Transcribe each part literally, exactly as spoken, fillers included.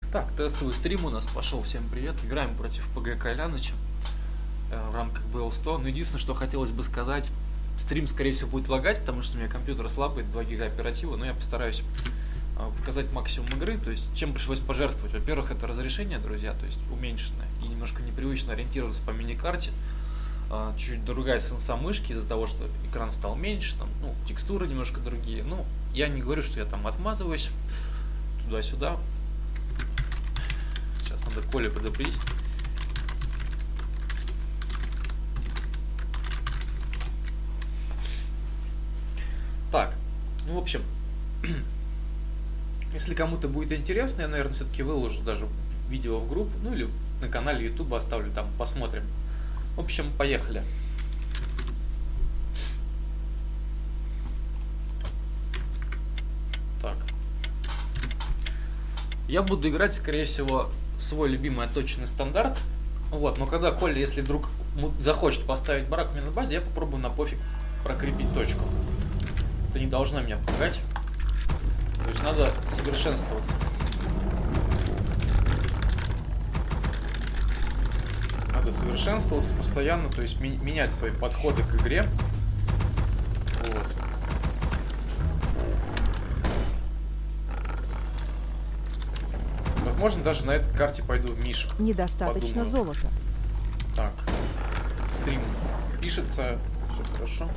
Так, тестовый стрим у нас пошел. Всем привет. Играем против ПГ Кайляныча э, в рамках бэ эл сто. Но единственное, что хотелось бы сказать, стрим, скорее всего, будет лагать, потому что у меня компьютер слабый, два гига оперативы, но я постараюсь э, показать максимум игры. То есть, чем пришлось пожертвовать? Во-первых, это разрешение, друзья, то есть уменьшенное, и немножко непривычно ориентироваться по миникарте. Э, чуть другая сенса мышки из-за того, что экран стал меньше, там, ну, текстуры немножко другие. Ну, я не говорю, что я там отмазываюсь туда-сюда. Сейчас надо Коле предупредить. Так, ну, в общем, если кому-то будет интересно, я, наверное, все-таки выложу даже видео в группу, ну или на канале YouTube оставлю, там посмотрим. В общем, поехали. Так. Я буду играть, скорее всего, свой любимый отточенный стандарт. Вот, но когда Коля, если вдруг захочет поставить барак у меня на базе, я попробую на пофиг прокрепить точку. Это не должно меня пугать. То есть надо совершенствоваться. Надо совершенствоваться постоянно, то есть менять свои подходы к игре. Вот. Возможно, даже на этой карте пойду в Мишек. Недостаточно подумаю. золота. Так, стрим пишется, все хорошо.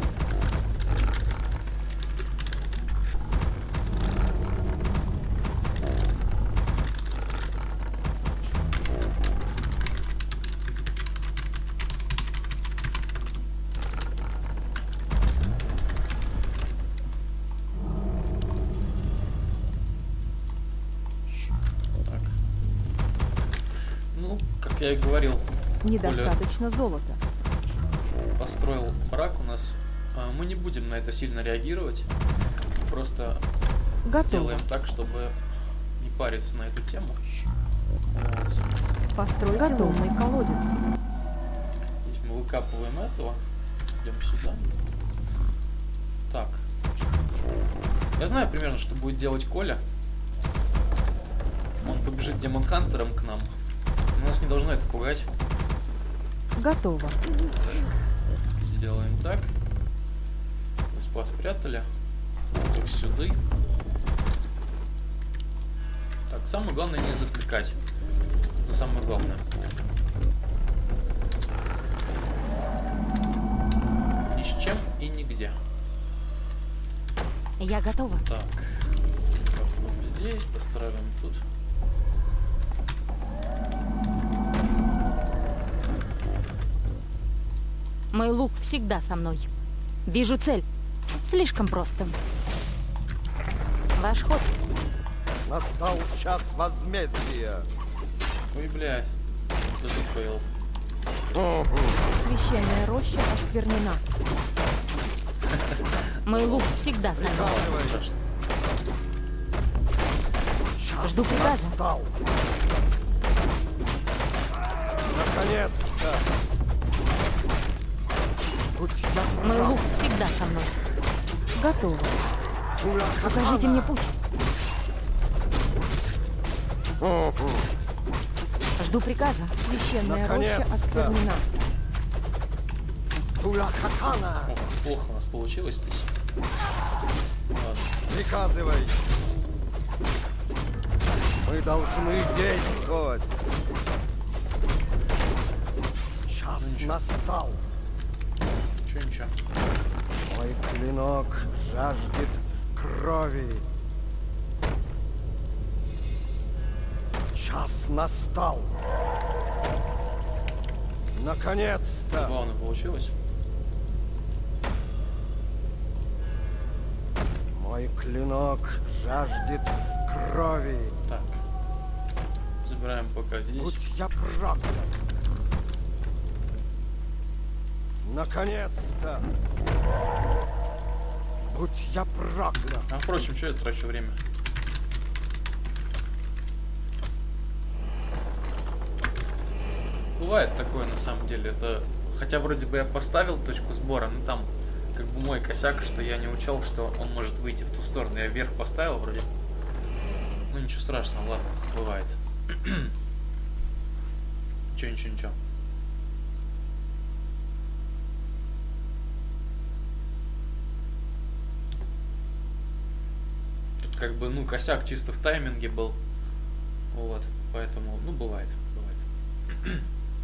Я и говорил, недостаточно золота. Построил барак у нас. Мы не будем на это сильно реагировать. Просто Готово. Сделаем так, чтобы не париться на эту тему. Вот. Постройте лунный колодец. Здесь мы выкапываем этого. Идем сюда. Так. Я знаю примерно, что будет делать Коля. Он побежит демон-хантером к нам. Нас не должно это пугать. Готово. Сделаем так. Спас спрятали. Так сюда. Так, самое главное не завтыкать. Это самое главное. Ни с чем и нигде. Я готова. Так. Попробуем здесь, построим тут. Мой лук всегда со мной. Вижу цель. Слишком просто. Ваш ход. Настал час возмездия. Ой, бля. Что ты поел? Священная роща осквернена. Мой лук всегда со мной. Жду приказа. Настал. Наконец-то. Мой лук всегда со мной. Готово. Покажите мне путь. Жду приказа. Священная роща осквернена. О, плохо у нас получилось здесь. Ладно. Приказывай. Мы должны действовать. Час ну, настал. Ничего, ничего. Мой клинок жаждет крови. Час настал. Наконец-то. Главное получилось. Мой клинок жаждет крови. Так. Забираем пока здесь. Будь я проклят. Наконец-то! Будь я проклят! А впрочем, что я трачу время? Бывает такое на самом деле. Это, хотя вроде бы я поставил точку сбора, но там как бы мой косяк, что я не учел, что он может выйти в ту сторону. Я вверх поставил вроде. Ну ничего страшного, ладно, бывает. Ничего, ничего, ничего. Тут как бы, ну, косяк чисто в тайминге был. Вот, поэтому, ну, бывает, бывает.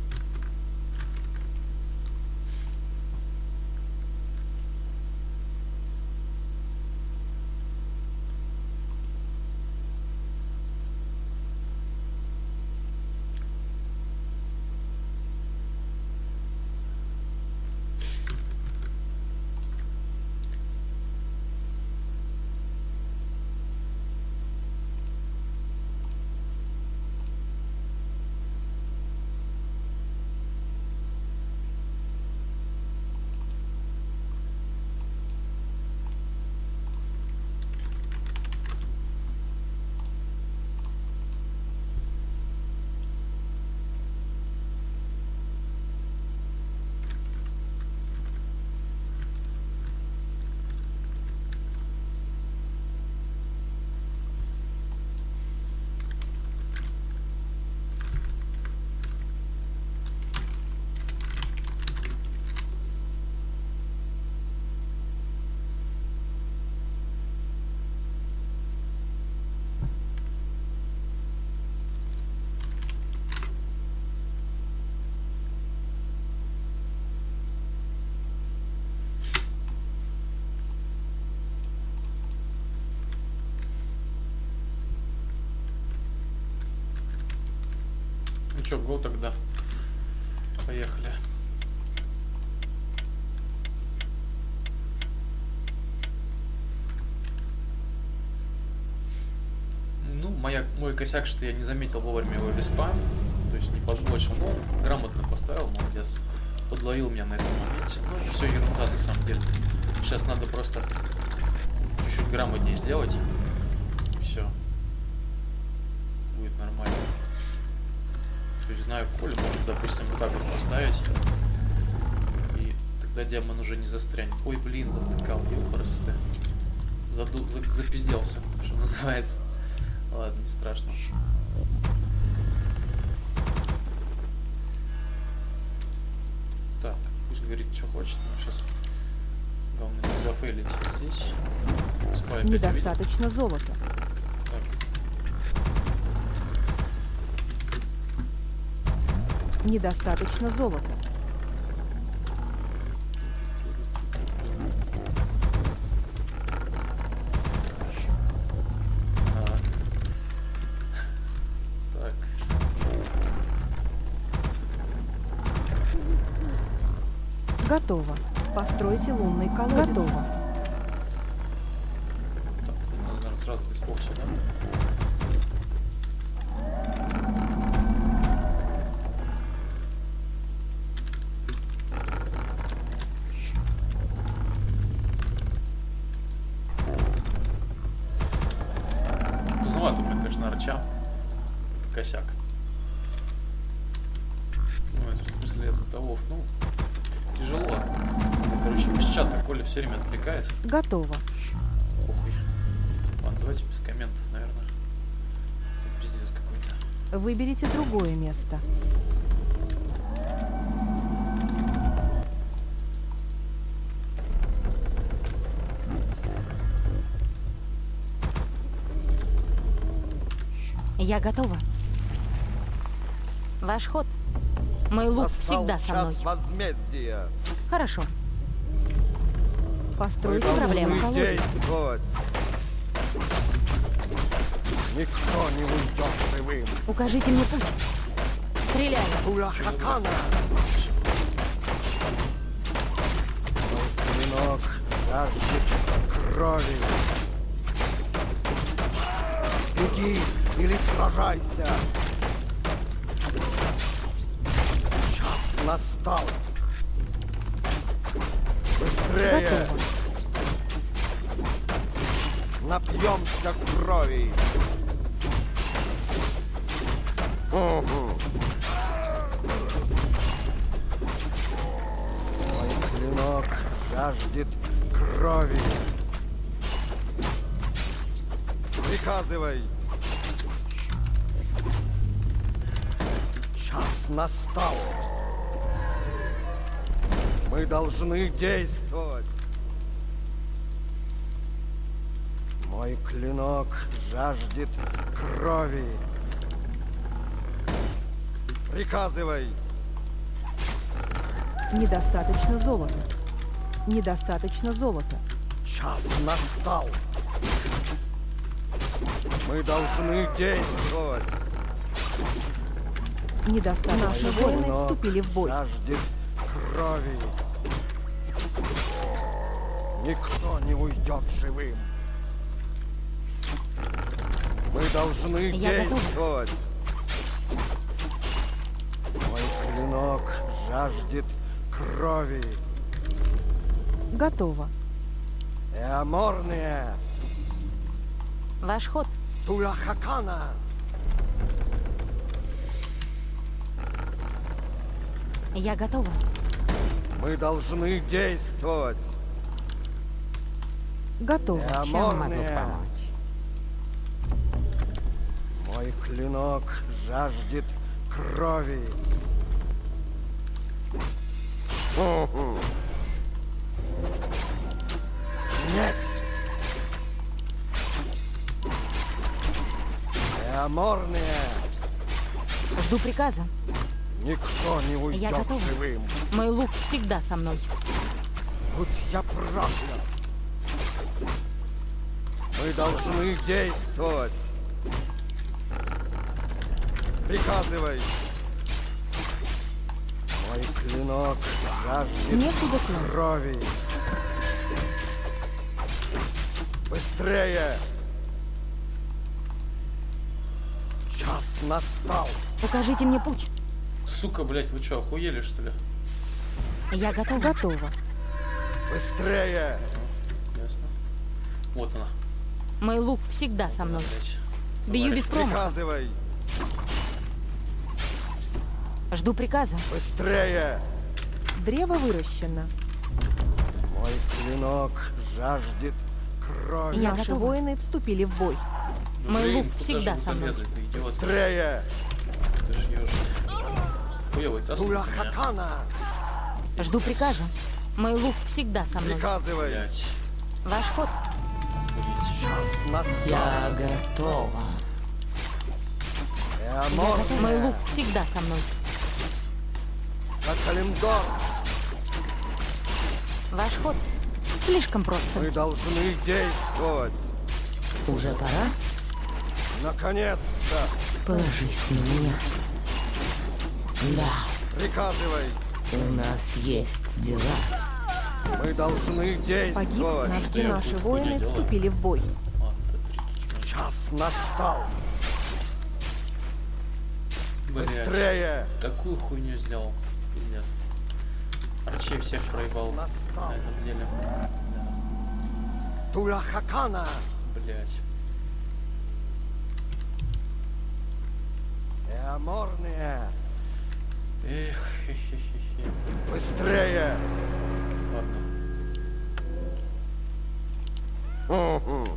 Ну что, го тогда. Поехали. Ну, моя, мой косяк, что я не заметил вовремя его виспа. То есть не подблочил. Но он грамотно поставил, молодец. Подловил меня на этом моменте. Ну, все ерунда на самом деле. Сейчас надо просто чуть-чуть грамотнее сделать. Все. Будет нормально. То есть знаю, Колю можно, допустим, вот так вот поставить. И тогда демон уже не застрянет. Ой, блин, завтыкал, ёпарасы. Заду... За... Запизделся, что называется. Ладно, не страшно. Так, пусть говорит, что хочет. Но сейчас главное не зафейлить здесь. Недостаточно золота. Недостаточно золота. А. Так. Готово. Постройте лунный колодец. Готово. Так, надо, наверное, сразу листок сюда. Косяк. Ну, это в смысле это того, ну, тяжело. Короче, без чата Коля все время отвлекает. Готово. Похуй. Ладно, давайте без комментов, наверное. Это пиздец какой-то. Выберите другое место. Я готова. Ваш ход. Мой лук Настал всегда со час мной. возмездия. Хорошо. Постройте Мы проблема. лунный должны колодец. действовать. Никто не уйдет живым. Укажите мне путь. Стреляю. Улахакана. Мой клинок жаждет крови. Беги или сражайся. Час настал. Быстрее. Готово. Напьемся крови. Угу. Мой клинок жаждет крови. Приказывай. Час настал. Мы должны действовать. Мой клинок жаждет крови. Приказывай. Недостаточно золота. Недостаточно золота. Час настал. Мы должны действовать. Недостаточно. Наши воины Клинок вступили в бой. жаждет крови. Никто не уйдет живым. Мы должны Я готова. действовать. Мой клинок жаждет крови. Готово. Эаморные. Ваш ход. Тулахакана. Я готова. Мы должны действовать. Готово. Эаморные. Мой клинок жаждет крови. Мгм. Есть. Эаморные. Жду приказа. Никто не уйдет готова. живым. Мой лук всегда со мной. Будь я проклят. Мы должны действовать. Приказывай. Мой клинок жаждет Некуда класть. крови. Быстрее! Час настал. Укажите мне путь. Сука, блядь, вы что, охуели, что ли? Я готова. Готово. Быстрее! Ясно. Вот она. Мой лук всегда со мной. Блядь. Бью Говори. без промаха. Приказывай. Жду приказа. Быстрее! Древо выращено. Мой клинок жаждет крови. Я Наши готова. воины вступили в бой. Ну, Мой блин, лук куда всегда же вы со мной. залезли, ты идиот? Быстрее! Ты ж ёжик. Хуёвый, таскай меня. Тулахакана! Жду приказа. Мой лук всегда со мной. Приказывай. Блядь. Ваш ход. Охуеть. Час настал. Я готова. Я готова. Мой Эаморные. лук всегда со мной. За Калимдор. Ваш ход. Слишком просто. Мы должны действовать. Уже пора? Наконец-то. Положись на меня. Да, Приказывай. у нас есть дела. Мы должны Погиб действовать. наш, и я наши тут воины хуйня делаю? вступили в бой. А, ты тридцать. Час настал. Блядь. Быстрее. Такую хуйню сделал. Пиздец. Арчей всех проебал Настал. на этом деле. Тулахакана. Блять. Эаморные. Эх, хе-хе-хе-хе. Быстрее. Ладно. Мгм.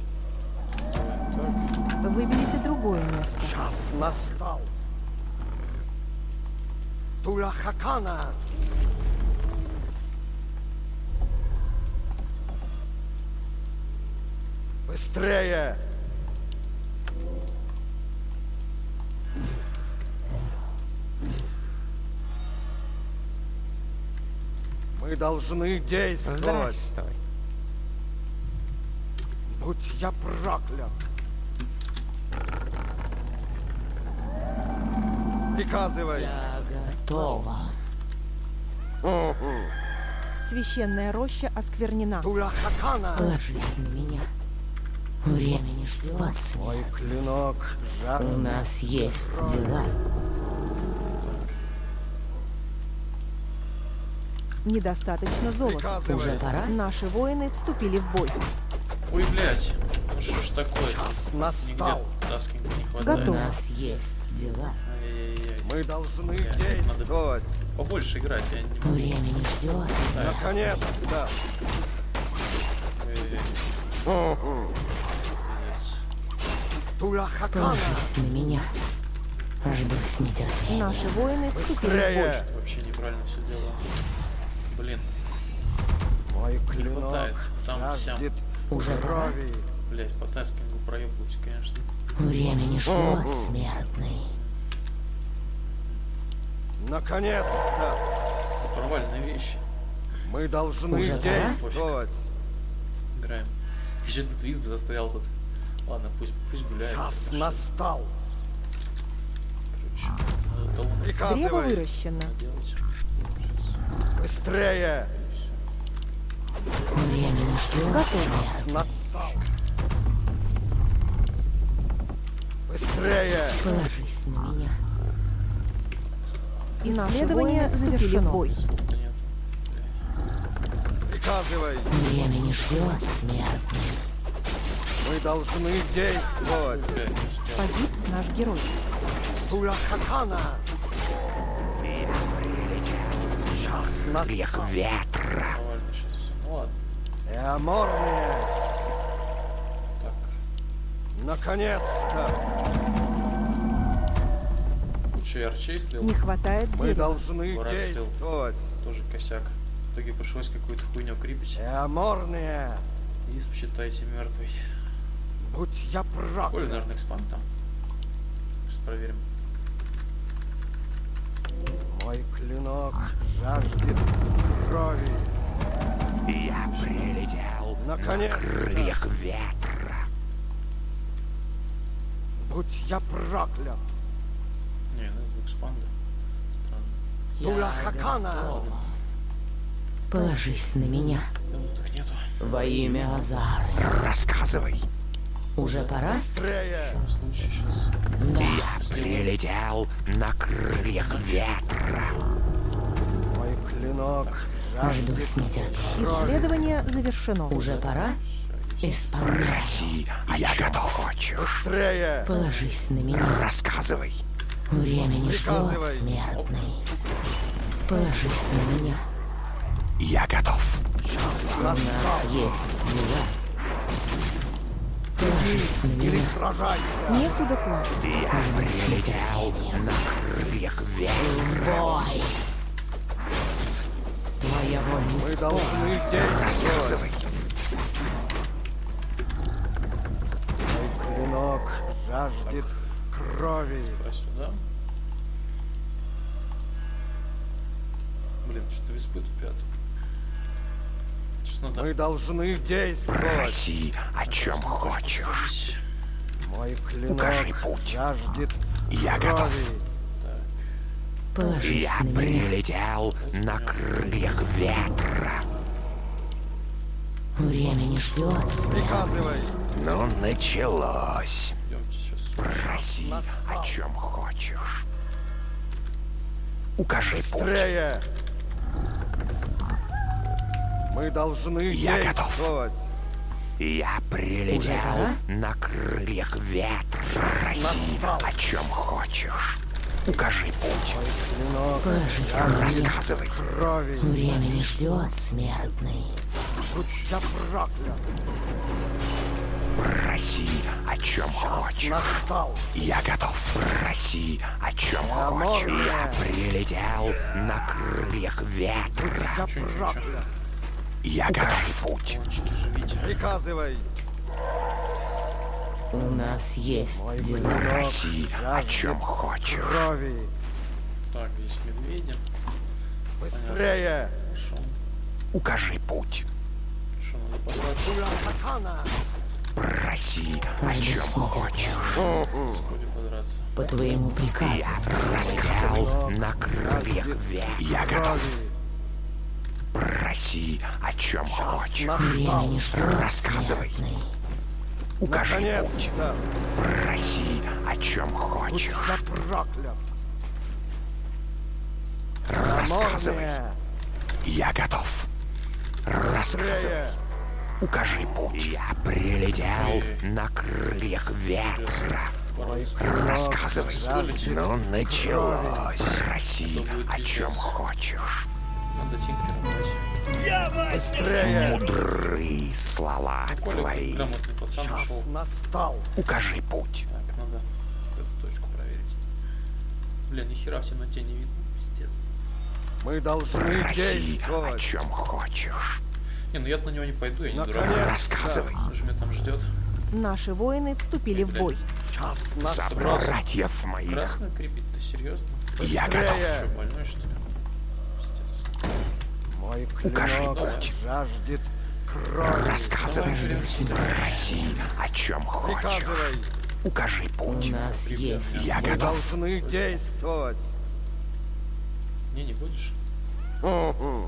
Так. Выберите другое место. Час настал. Тулахакана. Быстрее. Мы должны действовать. Здравствуй. Будь я проклят. Приказывай. Я готова. Мгм. Священная роща осквернена. Тулахакана. Положись на меня. Время не ждет. Мой клинок У жаждет. нас есть дела. Недостаточно золота. Приказывай. Уже пора? Наши воины вступили в бой. Ой, блять. Ну что ж такое? Час Нигде настал. таскинга не хватает. У Готово. нас есть дела. Ай-яй-яй. Мы должны Блядь, действовать. Побольше играть, я не могу. Время не ждет. Ай, Наконец-то. ай-яй-яй. Мгм. Пиздец. Тулахакана. Положись на меня. Жду с нетерпением. Наши воины вступили в бой. Быстрее! Вообще неправильно все делаю. Блин, Мой не клинок хватает. Там всем. жаждет Уже пора? крови. Блять, по таскингу проебываюсь, конечно. Время не ждет, смертный. Наконец-то! Это провальные вещи. Мы должны Уже пора? действовать. Играем. Еще этот визг застрял тут. Ладно, пусть, пусть гуляет. Час Хорошо. настал. Короче, надо талоны Древо Приказывай. выращено. делать. Сейчас. Быстрее! Время не ждет, Готово. смертный. Настал. Быстрее! Положись на меня. Исследование завершено. Бой. Сколько нету. Приказывай. Время не ждет, смертный. Мы должны действовать. Блядь, не успел. Погиб наш герой. Туля Хакана. Час настал. ветра. Провально сейчас все. Ну ладно. Эаморния. Так. Наконец-то. Лучше я арчей слил. Не хватает Мы дерева. должны Ворот слил. действовать. Тоже косяк. В итоге пришлось какую-то хуйню крипить. Эаморния. И посчитайте мертвый. Будь я Коли, проклят. наверное, экспанд там. Сейчас проверим. Мой клинок жаждет крови. Я прилетел Наконец-то. крыльях ветра. Будь я проклят. Не, ну это экспанда. Странно. Туля Я Хакана. готова. Положись на меня. Да вот их нету. Во имя Азары. Рассказывай. Уже пора? Быстрее. В случае сейчас. Да. Я прилетел на крыльях ветра. Мой клинок Жду жаждет с нетерпением. Исследование завершено. Уже пора? Исполняй. Проси, я готов. Хочешь? Быстрее. Положись на меня. Рассказывай. Время не ждет, Приказывай. смертный. Положись на меня. Я готов. Час У нас настал. есть дела. Положись на Или меня. сражайся. Некуда класть. Я прилетел на крыльях ветра. Бой! Твоя воля Мы не должны спорна. действовать. Рассказывай. Мой клинок жаждет крови. Про сюда. Блин, что-то виспы тупят. Сейчас надо... Мы должны действовать. Проси, о чем хочешь. Мой клинок Укажи путь. жаждет Я крови. готов. Положись Я на меня. прилетел на крыльях ветра. Время не ждет, смертный. Приказывай. Ну, началось. Идемте сейчас. Проси, о чем хочешь. Укажи путь. Быстрее. Мы должны Я готов. действовать. Я прилетел пора? на крыльях ветра. Проси, настал. о чем хочешь. Укажи путь. Мой клинок Положись на меня. Рассказывай. крови. Время не ждет, смертный. Будь я проклят. Проси, о чем Час хочешь. настал. Я готов. Проси, о чем Аморния. хочешь. Я прилетел на крыльях Будь ветра. я Чё, чё, чё? проклят. Я готов. Путь. Мальчики, живите. Приказывай. У нас есть Мой дела. клинок Проси, о чем жаждет хочешь. крови. Так, здесь медведи. Быстрее. Хорошо. Укажи путь. Что надо подраться? Туля Хакана. Проси, о Жду чем с хочешь. нетерпением. Вроде подраться. По твоему приказу. Я рассказал на крыльях ветра. Я готов. Крови. Проси, о чем хочешь. Время Настал. не ждет, Рассказывай. смертный. Укажи путь. Наконец-то. Проси, о чем Будь хочешь. я проклят. Рассказывай. Аморния. Я готов. Рассказывай. Быстрее. Укажи путь. Я прилетел на крыльях ветра. Мой клинок Рассказывай. жаждет Ну, началось. Проси, Это будет о чем пиздец. хочешь. Надо тинкера брать. Быстрее. Мудрые слова Ну, Коля, твои. грамотный пацан Час ушел. настал. Укажи путь. Так, надо вот эту точку проверить. Блин, ни хера в темноте не видно. Пиздец. Мы должны Проси, о действовать. чем хочешь. Не, ну я на него не пойду, я не дурак. Наконец-то. Рассказывай. Что же меня там ждет? Наши воины вступили в бой. Час нас За собрался. братьев моих. Красную крепить, ты серьезно? Я Быстрее. готов. Что, больной что ли? Пиздец. Мой Укажи клинок путь. жаждет крови. Рассказывай. Давай, сюда. Проси, о чем хочешь. Приказывай. Укажи У путь. нас есть Я Мы готов. должны действовать. Не, не будешь? Мгм.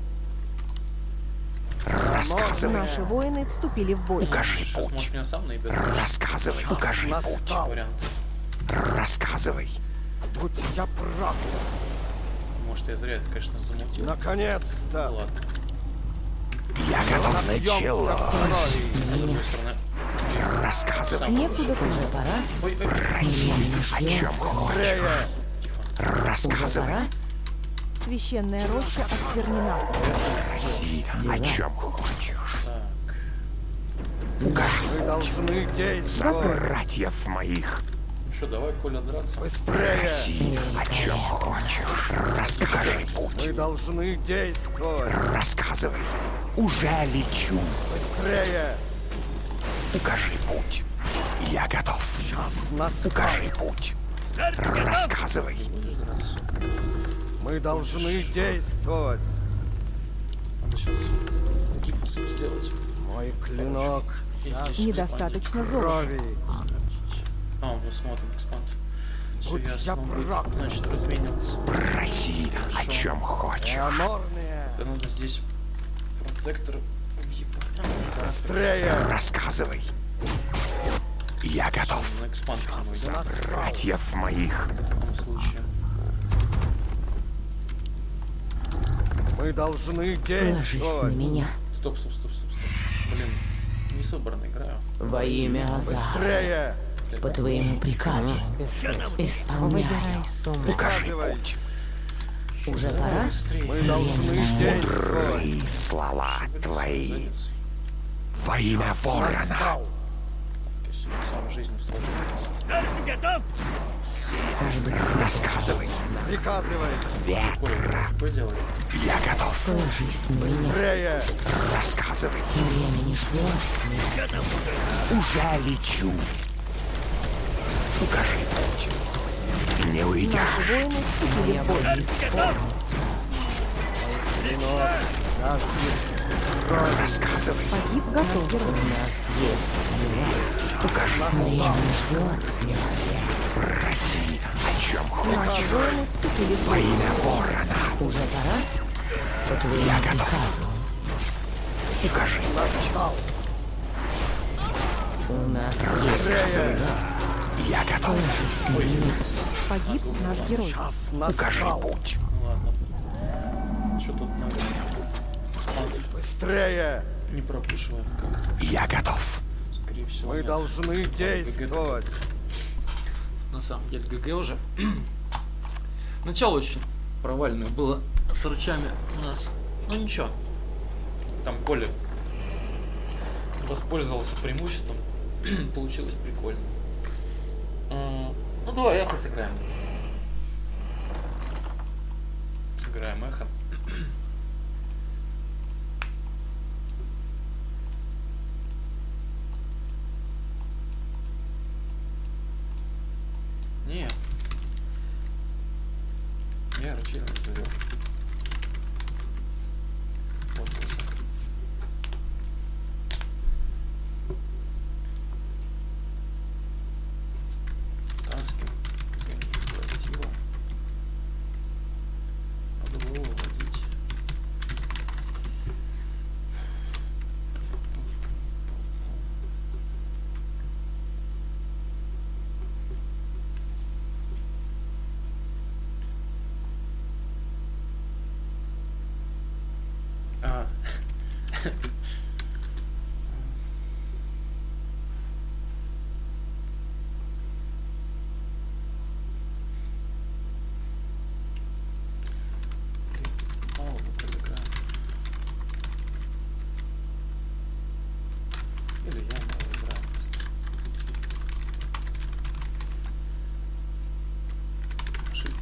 Рассказывай. Наши воины вступили в бой. Укажи Сейчас, может, путь. меня сам наебет? Рассказывай. Укажи путь. Настал. Вариант. Рассказывай. Будь я прав. Может, я зря это, конечно, замутил. Ну Наконец-то. ладно. Я готов. Напьемся Начало. крови. С другой стороны. Рассказывай. Сам Некуда лучше. Уже тянуть. пора? Ой, ой, ой. Проси, Времени о ждет чем хочешь. Быстрее. Уже Рассказывай. пора? Священная роща осквернена. Проси, о чем хочешь. Так. Укажи Мы должны за действовать. братьев моих. Ну что, давай, Коля, драться. Быстрее. Проси, о чем хочешь. Рассказывай Мы путь. должны действовать. Рассказывай. Уже лечу. Быстрее. Укажи путь. Я готов. Час настал. Укажи путь. Рассказывай. Будешь драться? Мы должны действовать. Надо сейчас гипсом сделать. Мой клинок жаждет Недостаточно золота. крови. А, мы смотрим экспанд. Все Будь я ясно, он будет, прав. значит, разменился. Проси, о чем хочешь. Аморные. Да надо здесь протектор въебать. Быстрее. Рассказывай. Я готов. На экспанд к нему идем, Настал. Братьев моих. в таком случае. Мы должны Ложись на действовать. меня. Стоп, стоп, стоп, стоп, стоп. Блин, не собрано играю. Во имя Аза. Быстрее. По твоему приказу. Исполняю. Укажи Приказывай. путь. Уже Давай пора? быстрее. Мы должны действовать. Мудрые слова твои. Задницей. Во имя ворона. Настал. Если сам жизнь сложилась. Каждый Рассказывай. Приказывай. Ветра. Что делали? Я готов. ложись на меня. Быстрее. Рассказывай. Время не ждет смерти. Уже лечу. Укажи путь. Не Наши уйдешь. воины вступили Моя в бой. воля исполнится. Клинок жаждет Рассказывай. Погиб готов. У нас есть дела. Укажи. Время не ждет смерти. Проси, о чем Наши хочешь. воины вступили в Во бой. имя ворона. Уже пора? По твоему Я готов. приказу. Укажи путь. настал. У нас есть Быстрее. дела. Я готов. Ложись на меня. Погиб наш герой. Час Укажи настал. путь. Ну ладно. Что тут надо? Экспанд Быстрее. не пропушиваем как-то. Я готов. Скорее всего, Мы нет. должны действовать. На самом деле ГГ уже. Начало очень провальное было с рычами у нас. Ну ничего. Там Коля воспользовался преимуществом. Получилось прикольно. М, Ну давай эхо сыграем. Сыграем эхо. Не. Я рычал не говорю. Вот вот. Таски. Негатива. Надо было выводить. А. Блин, мало бы телеграм. Или я мало играю просто. Ошибка.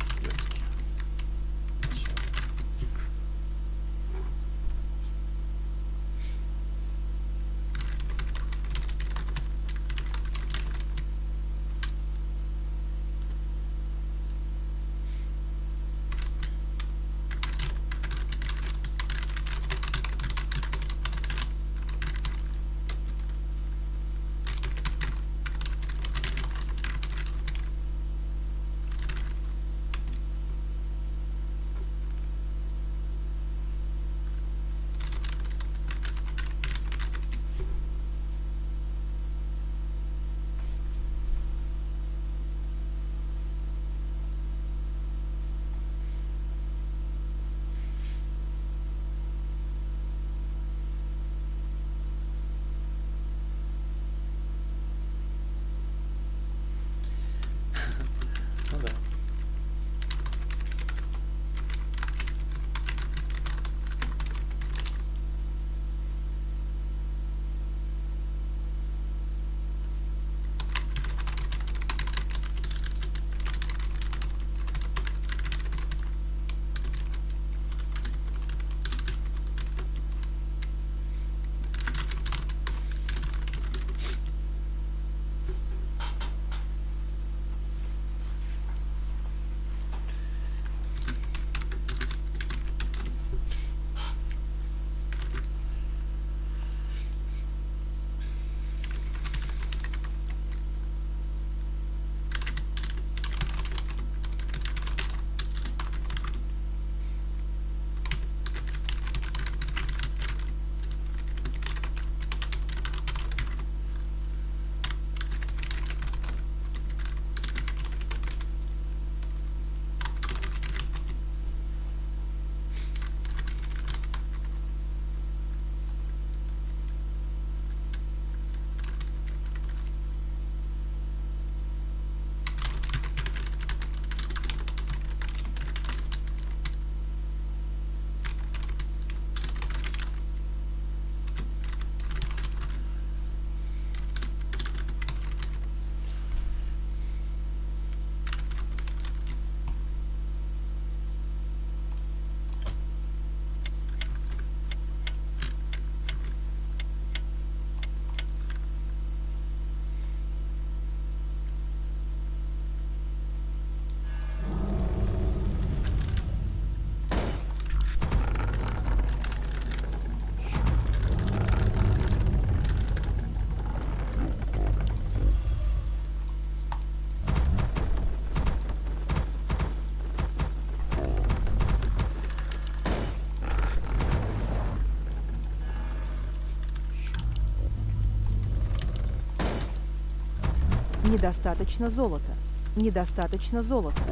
Недостаточно золота. Недостаточно золота.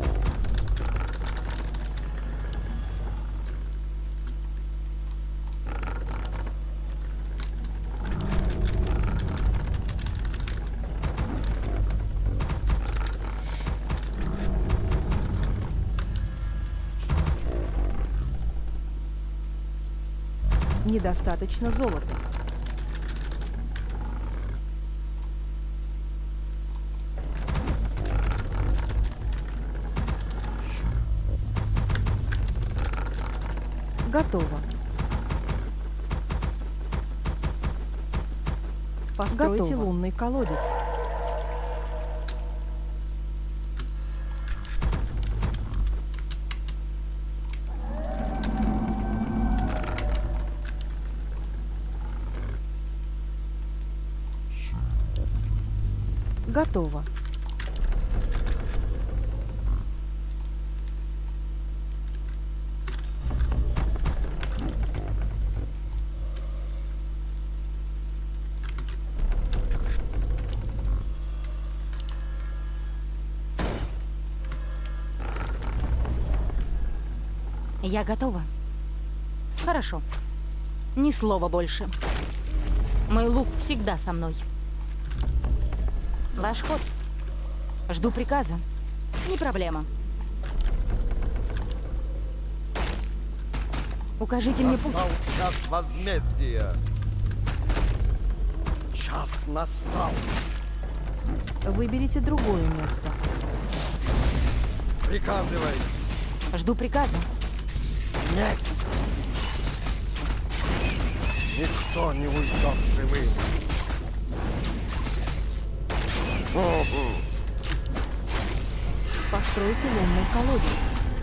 Недостаточно золота. Готово. Постройте Готово. Лунный колодец. Готово. Я готова. Хорошо. Ни слова больше. Мой лук всегда со мной. Ваш ход. Жду приказа. Не проблема. Укажите мне путь. Настал час возмездия. Час настал. Выберите другое место. Приказывай. Жду приказа. Месть. Никто не уйдет живым. Постройте лунный колодец.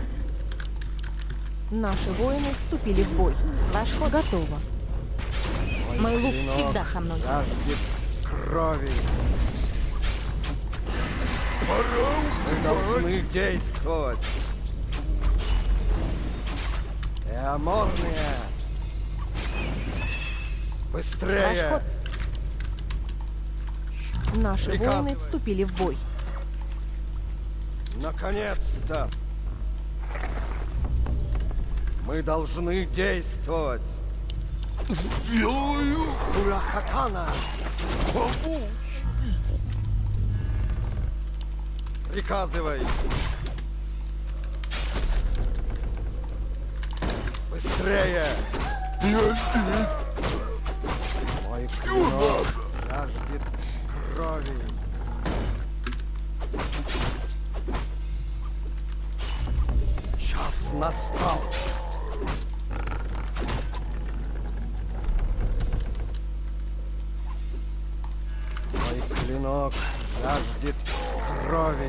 Наши воины вступили в бой. Ваш ход. Готово. Мой лук всегда со мной. Жаждет крови. Мы должны действовать. Эаморные. Ваш Быстрее. ход. Наши Приказывай. воины вступили в бой. Наконец-то. Мы должны действовать. Сделаю. Урахакана. Кому? Приказывай. Быстрее. Я здесь. Мой клинок жаждет крови. Час настал. Мой клинок жаждет крови.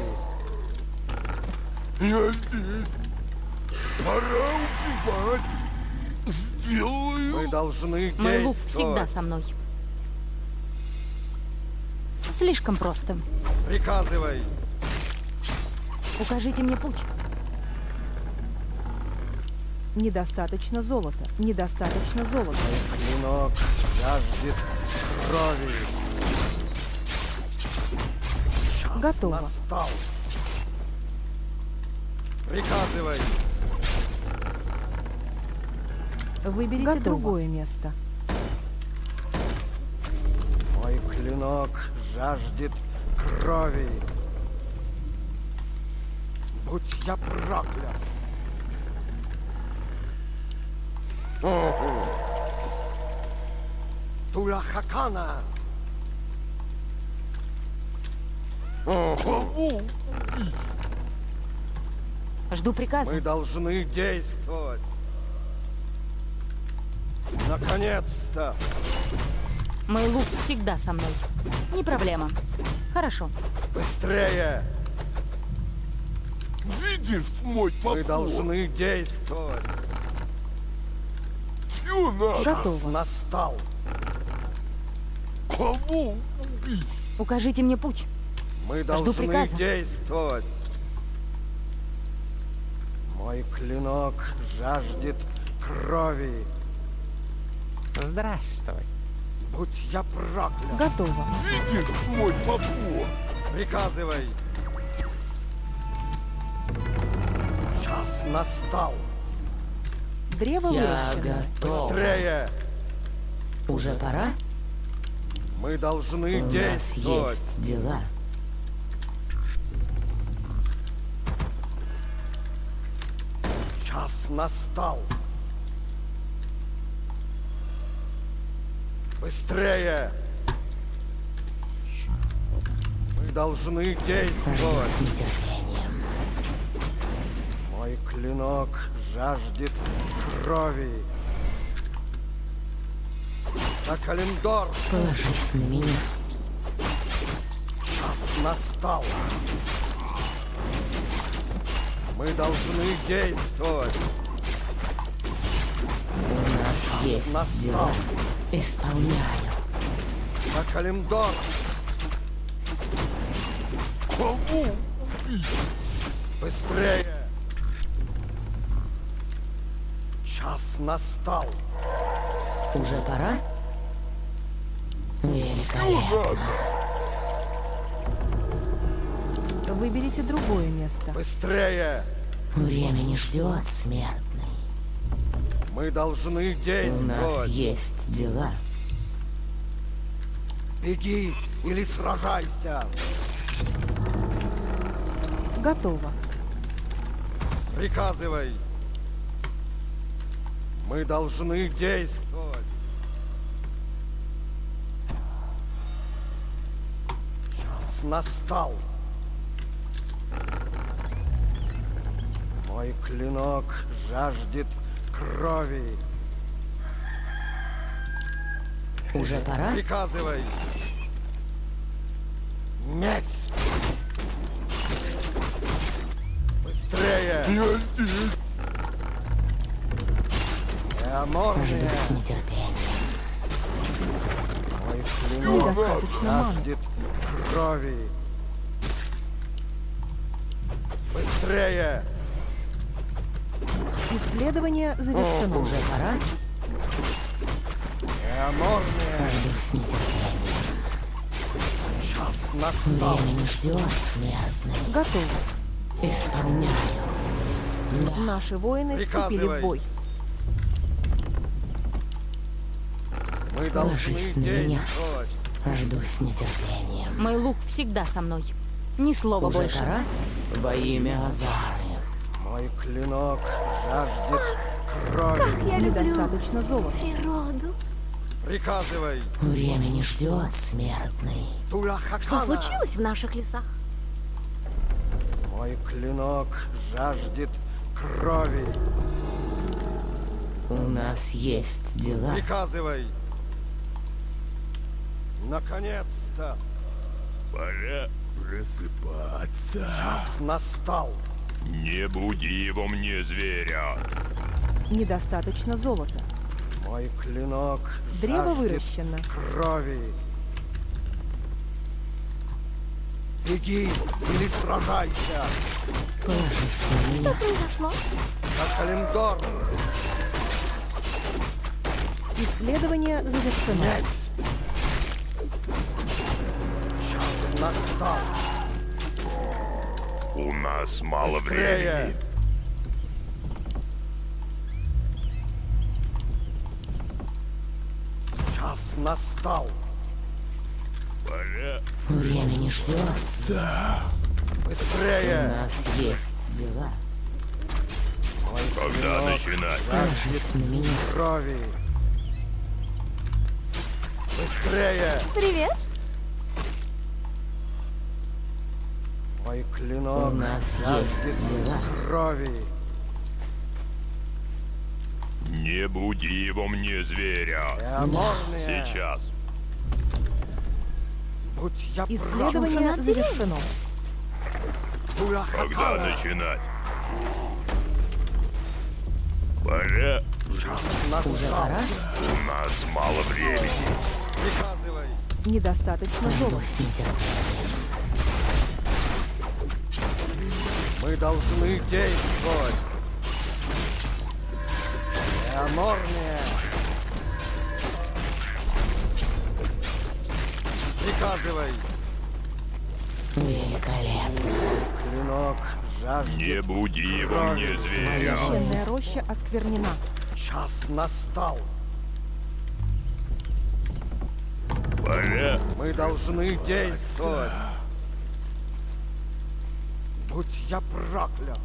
Я здесь. Пора убивать. Сделаю. Мы должны Мой лук действовать. всегда со мной. Слишком просто. Приказывай. Укажите мне путь. Недостаточно золота. Недостаточно золота. Мой клинок жаждет крови. Час Готово. настал. Приказывай. Выберите Готово. другое место. Мой клинок жаждет крови. Будь я проклят. Турахакана. Кому? Жду приказа. Мы должны действовать. Наконец-то. Мой лук всегда со мной. Не проблема. Хорошо. Быстрее. Видишь мой топор? Мы должны действовать. Все надо. Час Готово. настал. Кого убить? Укажите мне путь. Мы Жду должны приказа. действовать. Мой клинок жаждет крови. Здравствуй. Будь я проклят. Готово. Видишь мой топор? Приказывай. Час настал. Древо Я выращено. готов. Быстрее. Уже пора? Мы должны У нас действовать. есть дела. Час настал. Быстрее. Мы должны Жду действовать. с нетерпением. Мой клинок жаждет крови. За Калимдор. Положись на меня. Час настал. Мы должны действовать. У нас есть настал. дела. Исполняю. За Калимдор. Кому? Быстрее. Час настал. Уже пора? Великолепно. Выберите другое место. Быстрее. Время не ждет, смертный. Мы должны У нас действовать. есть дела. Беги или сражайся. Готово. Приказывай. Мы должны действовать. Час настал. Мой клинок жаждет крови. Уже пора? Приказывай. Месть. Быстрее. Я здесь. Жду с нетерпением. Мой клинок Недостаточно маны. жаждет крови. Быстрее. Исследование завершено. Уже пора? Эаморния. Жду с нетерпением. Час настал. Время не ждет, смертный. Готово. Исполняю. Да. Наши воины вступили Приказывай. в бой. Мы должны Ложись на меня. действовать. Жду с нетерпением. Мой лук всегда со мной. Ни слова Уже больше. пора? Во имя Азары. Мой клинок жаждет крови. Недостаточно золота. Природу. Приказывай. Время не ждет, смертный. Что Тулахакана. случилось в наших лесах? Мой клинок жаждет крови. У нас есть дела. Приказывай. Наконец-то. Пора просыпаться. Час настал. Не буди его мне, зверя. Недостаточно золота. Мой клинок Древо жаждет выращено. крови. Беги или сражайся. Положись на меня. Что произошло? За Калимдор. Исследование завершено. Месть. Час настал. У нас мало Быстрее. времени. Час настал. Пора. Время не ждет. У Быстрее. нас есть дела. Мой Когда клинок начинать? Положись на меня. крови. Быстрее. Привет. Мой клинок У нас жаждет есть дела. крови. Не буди его мне, зверя. Эаморния. Сейчас. Будь я Исследование Прав. завершено. прав. Когда Тулахакана. начинать? Пора. Час Уже настал. пора? У нас мало времени. Приказывай. Недостаточно Жду золота. с нетерпением. Мы должны действовать. Эаморния. Приказывай. Великолепно. Клинок жаждет Не буди во мне зверя. Священная роща осквернена. Час настал. Пора. Мы должны действовать. Будь я проклят.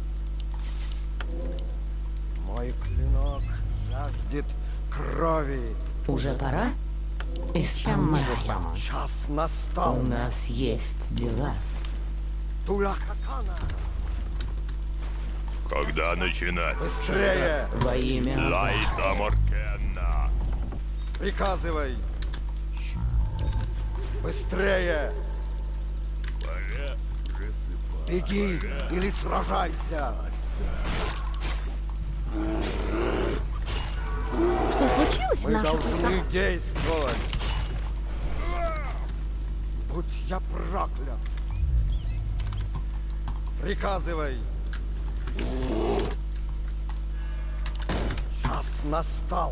Мой клинок жаждет крови. Уже пора? Исполняем. Час У настал. нас есть дела. Тулахакана. Когда начинать? Быстрее. Во имя Азара. Лайта Моркенна. Приказывай. Быстрее. Пора. Беги или сражайся. Что случилось в Мы наших должны лесах? действовать. Будь я проклят. Приказывай. Час настал.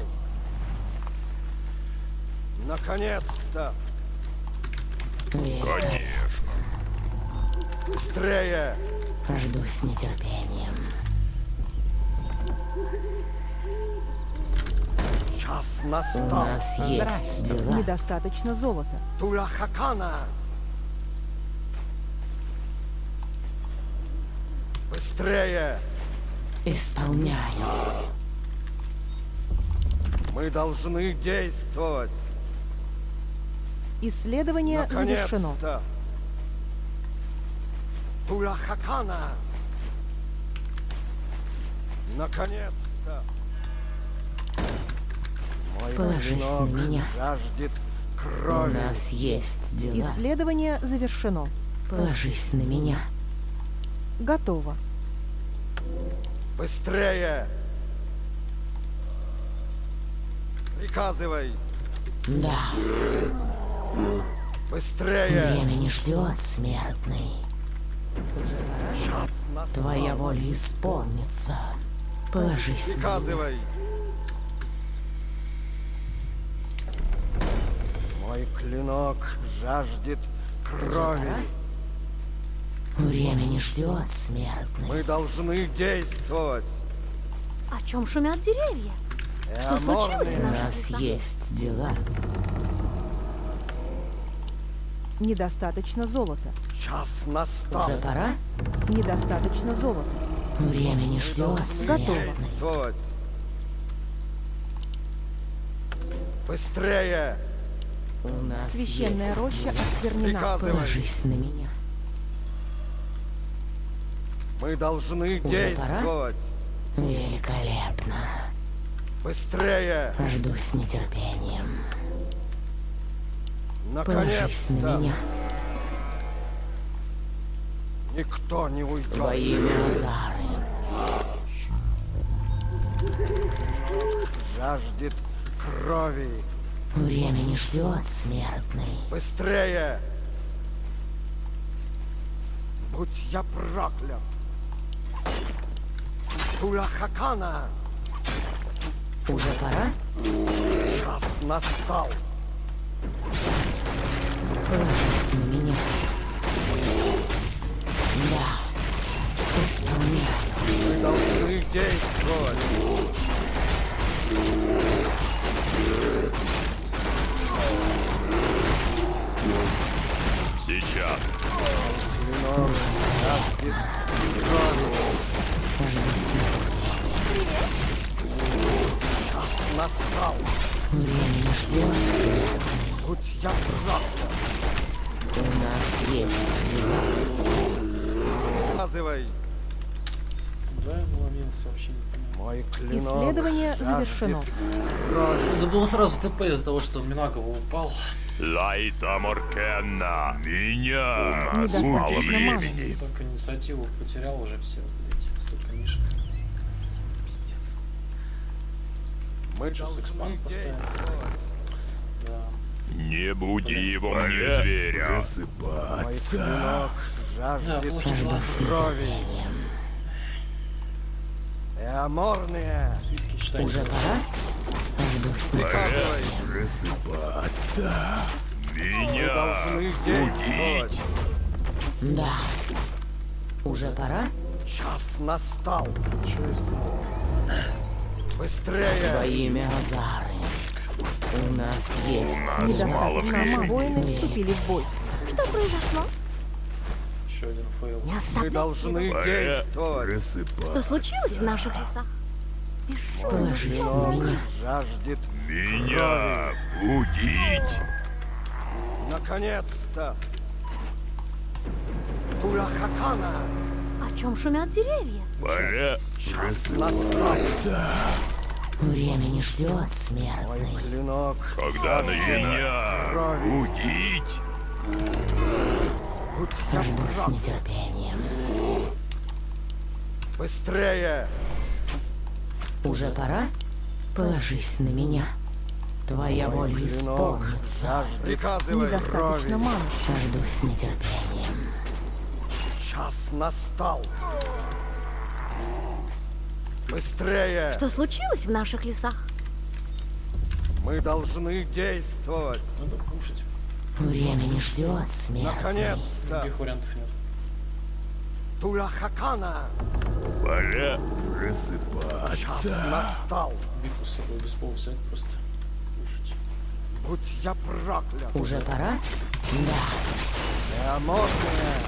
Наконец-то. Великолепно. Конечно. Быстрее. Жду с нетерпением. Час У настал. нас есть дела. Недостаточно золота. Тулахакана. Быстрее. Исполняю. Мы должны действовать. Исследование завершено. Наконец-то. Тулахакана. Наконец-то. Мой Положись клинок на меня. жаждет У крови. нас есть дела. Исследование завершено. Положись на меня. Готово. Быстрее. Приказывай. Да, Быстрее. время не ждет, смертный. Час настал. Твоя воля исполнится. Положись на меня. Приказывай. Мой клинок жаждет крови. Время не ждет, смертный. Мы должны действовать. О чем шумят деревья? Что случилось в У наших нас лесах? есть дела. Недостаточно золота. Час настал. Уже пора? Недостаточно золота. Время не ждет, смертный. Действовать. Быстрее. У нас Священная есть роща дела. осквернена. Приказывай. Положись на меня. Мы должны Уже действовать. Великолепно. Быстрее. Жду с нетерпением. Положись на Наконец-то. меня. Никто не уйдет. Во имя Азары. Жаждет крови. Время не ждет, смертный. Быстрее. Будь я проклят. Тулахакана. Уже пора? Час настал. Положись на меня. Да. Исполняю. Мы должны действовать. Сейчас. Клинок жаждет крови. Жду с нетерпением. Час настал. Время не ждет, смертный. Будь я проклят. У нас есть дела. Показывай. Да, ловился вообще не понимаю. Мой клинок Исследование жаждет завершено. крови. Надо было сразу ТП из-за того, что Минагова упал. Лайта Моркенна. Меня. Мало Недостаточно маны. времени. Только инициативу потерял уже все, блядь, столько мишек. Пиздец. Мы Чё, с должны экспанд поставим? действовать. Да. Не буди его мне зверя. Мой клинок Да, жаждет плохо Жду дела. с крови. нетерпением. Эаморные. Свитки читать. Уже пора? Жду с Приказывай. Просыпаться. Мы Меня должны будить. действовать. Да. Уже пора? Час настал. Что я сделал? Быстрее! Во имя Азары. У нас есть Недостаточно маны. Воины вступили в бой. Что произошло? Еще один фейл. Не Мы оставляй. должны действовать. Что случилось в наших лесах? Положись на Клинок меня. жаждет Меня будить. наконец-то. Турахакана. О чем шумят деревья? Пора Час настал. Время не ждет Мой смертный. клинок когда начинать крови. будить. Будь я Жду с прав. нетерпением. Быстрее! Уже пора? Положись на меня. Твоя воля Клинок исполнится. жаждет приказывай крови. Недостаточно маны. Жду с нетерпением. Час настал. Быстрее! Что случилось в наших лесах? Мы должны действовать. Надо кушать. Время не ждет смертный. Наконец-то! Других вариантов нет. Турахакана! Пора Час просыпаться. настал. Битву с собой без повода взять, просто кушать. Будь я проклят. Уже пора? Да. Неоморная.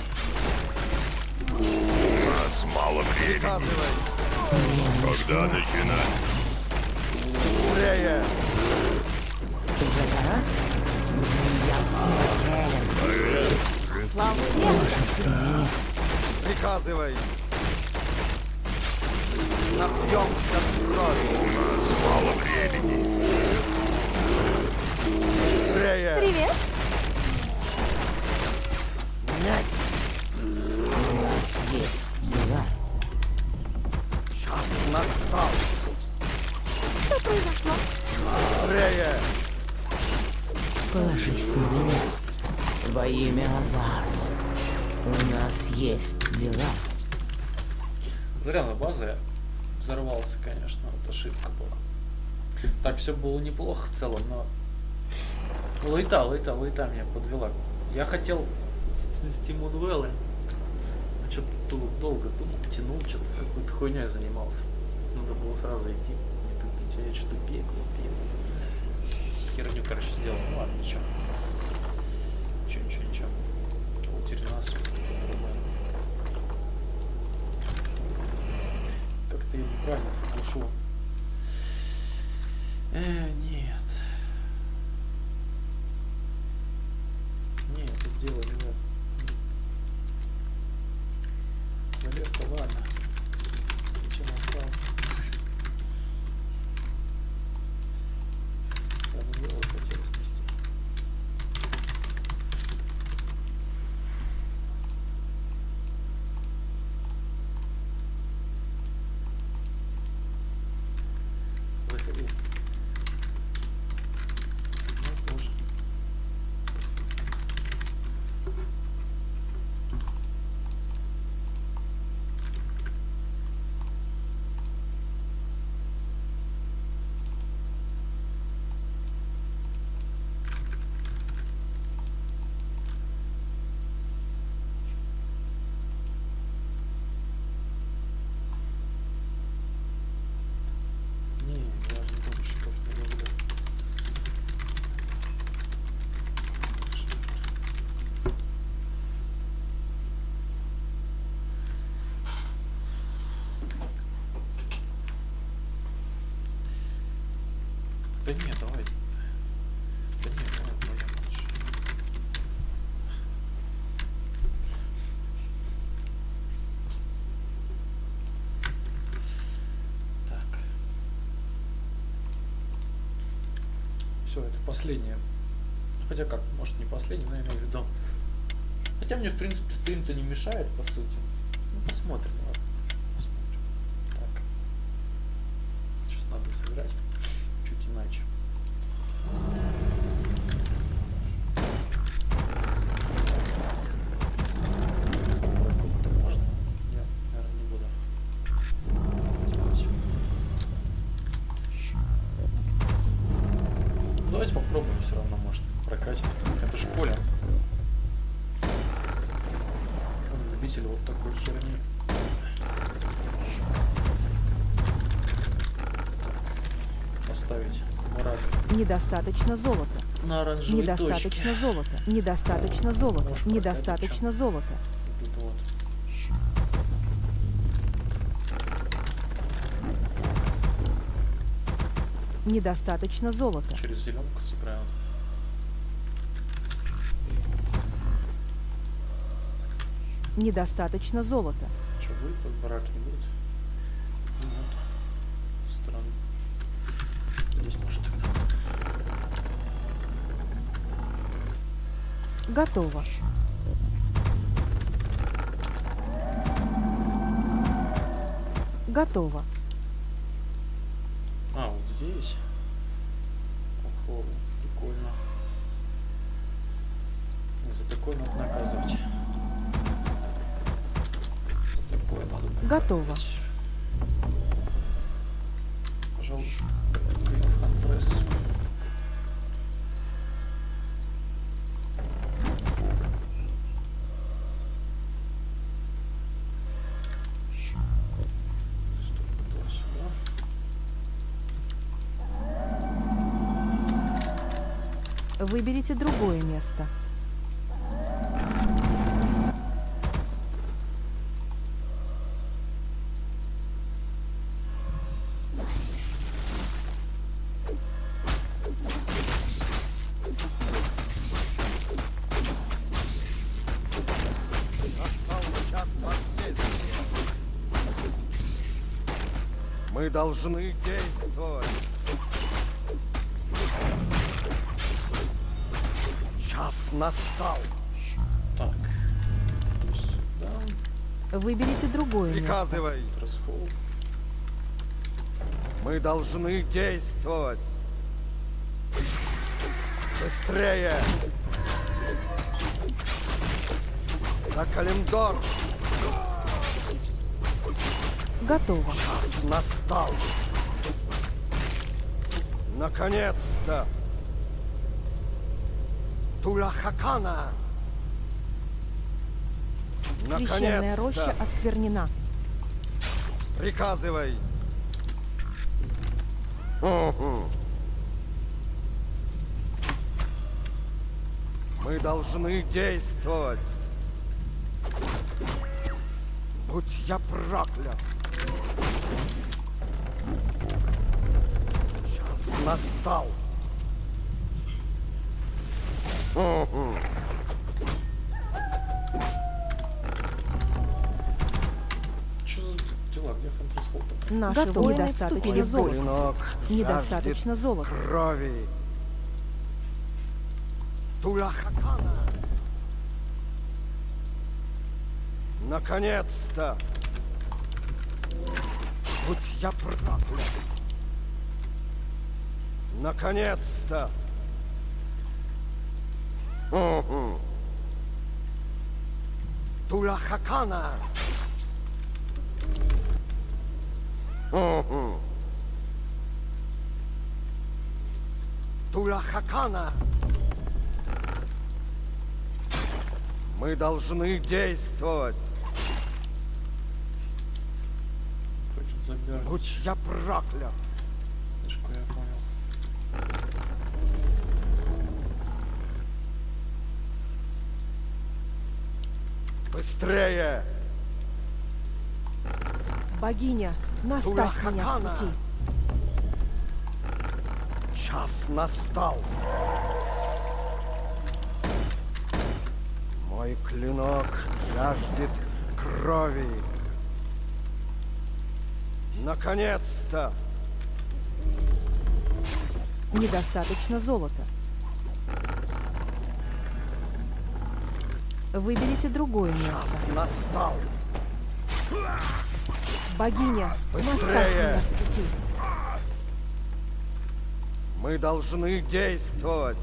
У нас мало времени. Приказывай. Время не Когда ждет. начинать? Быстрее. Уже пора? Я смертелен. Слава Положись на меня. Приказывай. Напьемся крови. У нас мало времени. Быстрее. Привет! Месть. У нас есть дела. Час настал. Что произошло? Быстрее. Положись на меня. Во имя Азары. У нас есть дела. Зря на базе взорвался, конечно, вот ошибка была. Так, все было неплохо в целом, но лайта, лайта, лайта меня подвела. Я хотел снести Мунвеллы, а что-то долго думал, тянул, что-то какой-то хуйней занимался. Надо было сразу идти, не тупить, а я что-то бегал, бегал. Херню, короче, сделал. Ну ладно, ничего. Ничего, ничего, ничего. Полтернас. Как-то я неправильно ушел. Э, нет. Нет, это дело не в этом. Залез-то ладно. Зачем остался? Я бы его хотел снести. Заходи. Ну, тоже. Не, я не думаю, что не люблю. Да нет, давай. Да нет, давай вдвоем лучше. Так. Все, это последнее. Хотя как, может не последнее, но я имею в виду. Хотя мне, в принципе, стрим-то не мешает, по сути. Ну, посмотрим, ладно. Посмотрим. Так. Сейчас надо сыграть чуть иначе. Как-то можно? Нет, наверное, не буду. Делать. Давайте попробуем все равно, может, прокатить. Это же Коля. любитель вот такой херни. Поставить мрак Недостаточно золота. на оранжевой Недостаточно точке. золота. Недостаточно золота. Может, Недостаточно золота. Тут вот. Недостаточно золота. Через зеленку сыграем. Недостаточно золота. Что будет? Тут барак не будет? Вот. Странно. Здесь может тогда. Готово. Готово. А, вот здесь. Ого, прикольно. За такое надо наказывать. За такое надо наказывать. Готово. Пожалуй, Хантрес. Выберите другое место. Настал час возмездия. Мы должны действовать. Час настал. Так. Сюда. Выберите другое место. Приказывай. Расхол. Мы должны действовать. Быстрее! За Калимдор! Готово. Час настал! Наконец-то! Туляхакана! Священная роща Наконец-то! осквернена. Приказывай! Угу. Мы должны действовать. Будь я проклят. Час настал. Угу. Что за дела? Где Хантрес Холл? Наши Готово. воины вступили в бой. Клинок Недостаточно жаждет золота. крови. Туляхакана. Наконец-то! Будь я проклят! Наконец-то! Угу. Туляхакана! Угу. Туляхакана! Мы должны действовать. Хочет загадить. Будь я проклят. Мишку я понял. Быстрее! Богиня, наставь меня в Туляхакана. пути. Час настал. Мой клинок жаждет крови. Наконец-то! Недостаточно золота. Выберите другое место. Час настал. Богиня, наставь Быстрее. меня в пути. Мы должны действовать.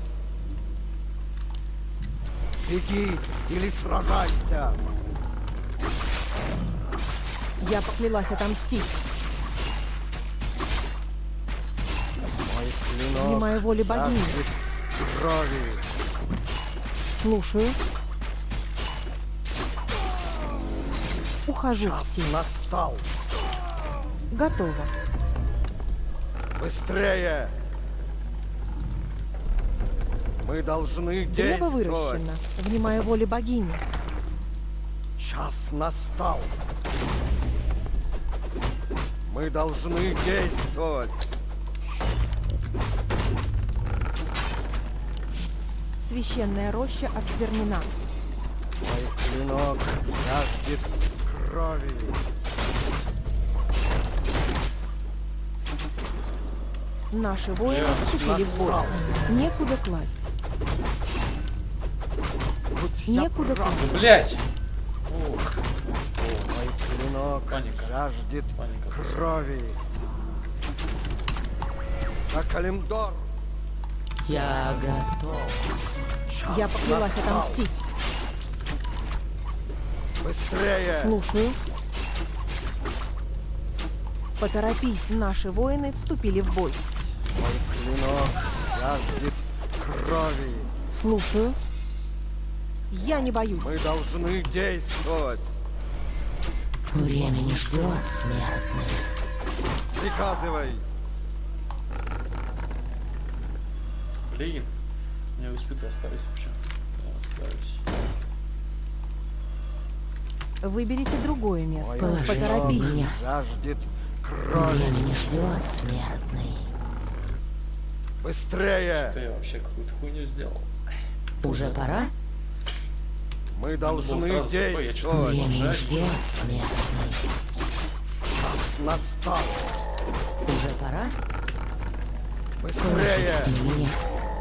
Беги или сражайся. Я поклялась отомстить. Мой клинок Внимая воле богини. жаждет крови. Слушаю. Ухожу в Час тень. настал. Готово. Быстрее! Мы должны Древо действовать. выращено. Внимая воле богини. Час настал. Мы должны действовать. Священная роща осквернена. Мой клинок жаждет крови. Наши воины Час вступили в бой. настал. Некуда класть. Будь я Некуда прав. класть. Блять! Ох, Мой клинок Паника. жаждет Паника. крови. За Калимдор. Я готов. Час Я поклялась настал. отомстить. Быстрее! Слушаю. Поторопись, наши воины вступили в бой. Мой клинок жаждет крови. Слушаю. Я не боюсь. Мы должны действовать. Время не ждет, смертный. Приказывай. блин. У меня испыты остались вообще. Да, остались. Выберите другое место. Мой Положись Поторопись. на меня. жаждет крови. Время не ждет, смертный. Быстрее! Что я вообще какую-то хуйню сделал? Уже пора? Мы Надо было должны сразу такое, я действовать. Время не жаль. ждет, смертный. Час настал. Уже пора? Быстрее! Положись на меня.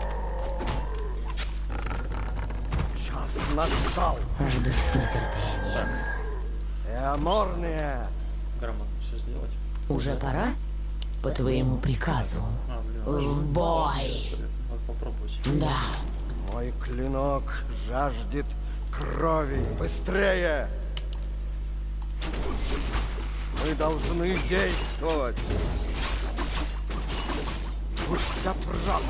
Час настал. Жду с нетерпением. Эаморния. Грамотно все сделать. Уже пора? По твоему приказу. А, блин. В бой! Надо попробовать. Да. Мой клинок жаждет крови. Быстрее! Мы должны действовать. Будь я прав.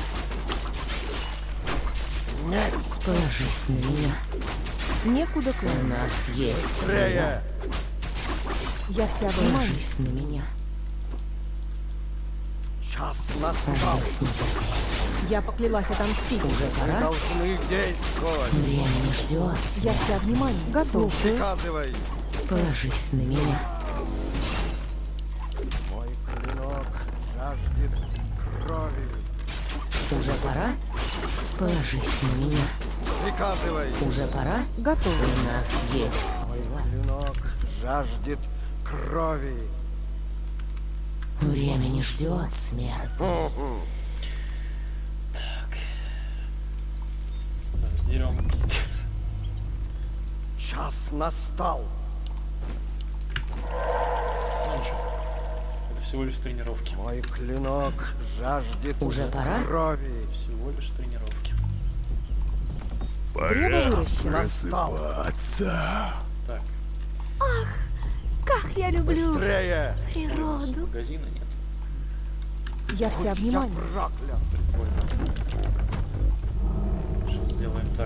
Нет! Положись на меня. Некуда У класть. нас есть Быстрее! Я вся дела. внимание. Положись на меня. Час настал. Жду с нетерпением. Я поклялась отомстить. Уже Мы пора? должны действовать. Время не ждет. Я вся внимание. Готов. Приказывай. Положись на меня. Мой клинок жаждет крови. Уже пора? Положись на меня. Приказывай. Уже пора? Готов. У нас есть Мой дела. клинок жаждет крови. Время не ждет, смерть. Да, с деревом пиздец. Час настал. Ну ничего. Это всего лишь тренировки. Мой клинок жаждет Уже пора? крови. Всего лишь тренировки. Древо выращено. Настал. Так, Как я люблю Быстрее. с природу. магазина нет. Я вся Будь я внимание. проклят. Сейчас сделаем так.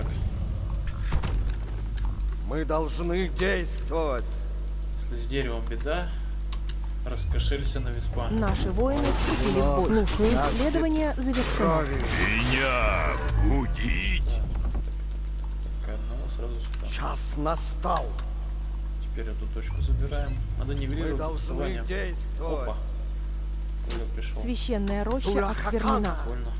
Мы должны действовать. Если с деревом беда, раскошелься на веспа. Наши воины вступили в бой. Слушаю. Исследование завершено. Крови. Меня будить. Так, одного сразу сюда. Час настал. Теперь эту точку забираем. Надо Мы нивелировать должны отставание. действовать. Опа. Коля пришел. Священная роща Тура осквернена. Прикольно.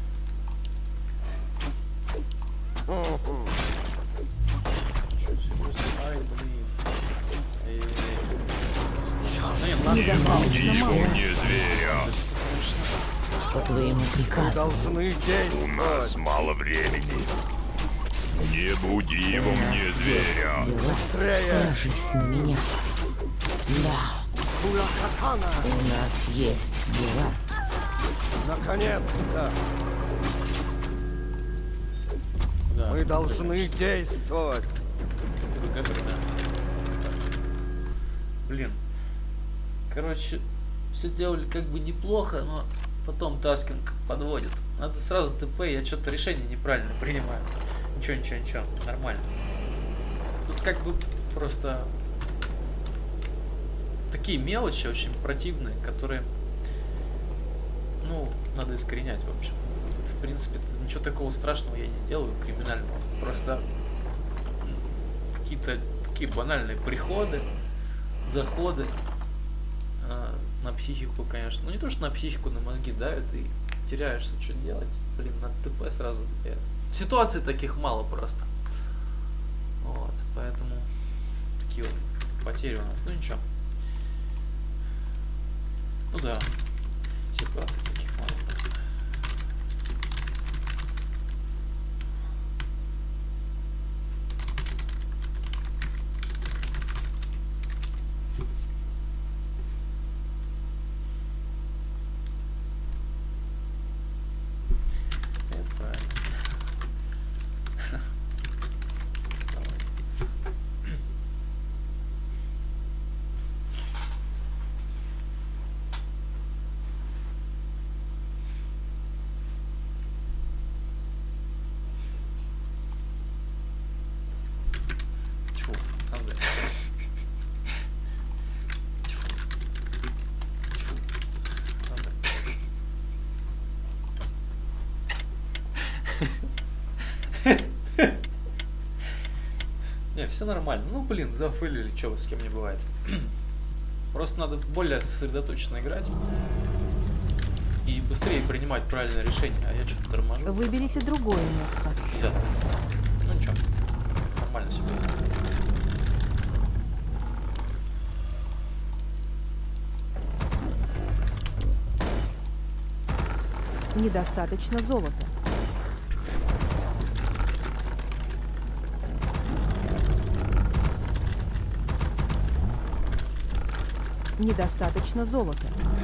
Чё, серьезно? Ай, блин. Эй, эй, эй. Недостаточно мало. Не зверя. По твоему Мы приказу. должны У нас действовать. мало времени. Не буди его У нас мне, есть зверя. дела. Быстрее. Положись на меня. Да, Хуракатана. у нас есть дела. Наконец-то. Да, Мы должны действовать. Как это, да. Блин. Короче, все делали как бы неплохо, но потом таскинг подводит. Надо сразу ТП, я что-то решение неправильно принимаю. Ничего, ничего, ничего, нормально. Тут как бы просто такие мелочи очень противные, которые, ну, надо искоренять, в общем. В принципе, ничего такого страшного я не делаю, криминального. Просто какие-то такие банальные приходы, заходы э, на психику, конечно. Ну, не то, что на психику, на мозги давят, и теряешься, что делать. Блин, на ТП сразу. Ситуаций таких мало просто. Вот, поэтому такие вот потери у нас. Ну, ничего. Ну да, ситуаций таких мало просто. Это правильно. Тьфу, назад. Тьфу. Тьфу. Назад. Не, все нормально. Ну, блин, зафейлили, что с кем не бывает. Просто надо более сосредоточенно играть и быстрее принимать правильное решение. А я что-то торможу. Выберите другое место. Нельзя. Ну ничего, нормально все будет. Недостаточно золота. Недостаточно золота.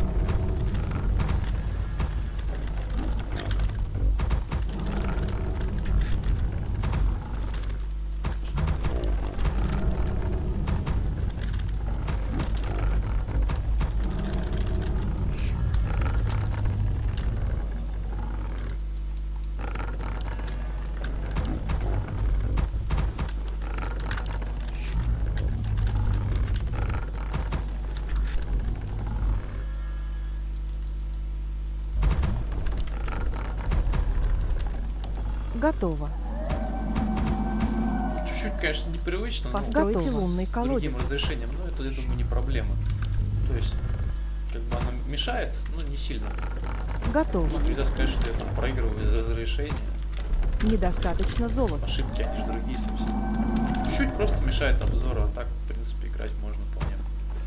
Готово. Чуть-чуть, конечно, непривычно, но Постройте лунный с другим колодец. разрешением, но это, я думаю, не проблема. То есть, как бы она мешает, но не сильно. Готово. Тут нельзя сказать, что я там проигрываю без разрешения. Недостаточно золота. Ошибки, они же другие совсем. Чуть-чуть просто мешает обзору, а так, в принципе, играть можно вполне.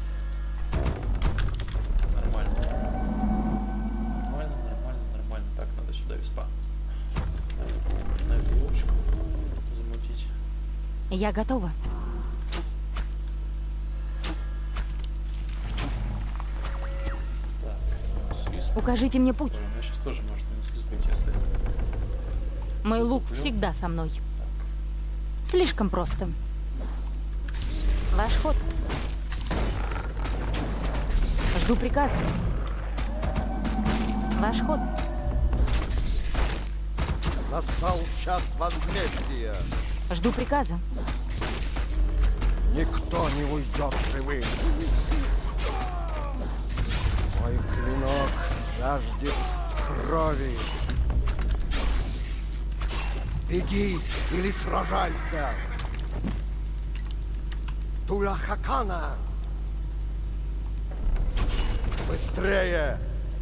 Нормально. Нормально, нормально, нормально. Так, надо сюда виспа. На эту лодочку замутить. Я готова. Так, свист. Укажите мне путь. Ой, у меня сейчас тоже может минус быть, если... Мой лук всегда со мной. Слишком просто. Ваш ход. Жду приказа. Ваш ход. Настал час возмездия. Жду приказа. Никто не уйдет живым. Мой клинок жаждет крови. Беги или сражайся. Тула Хакана. Быстрее.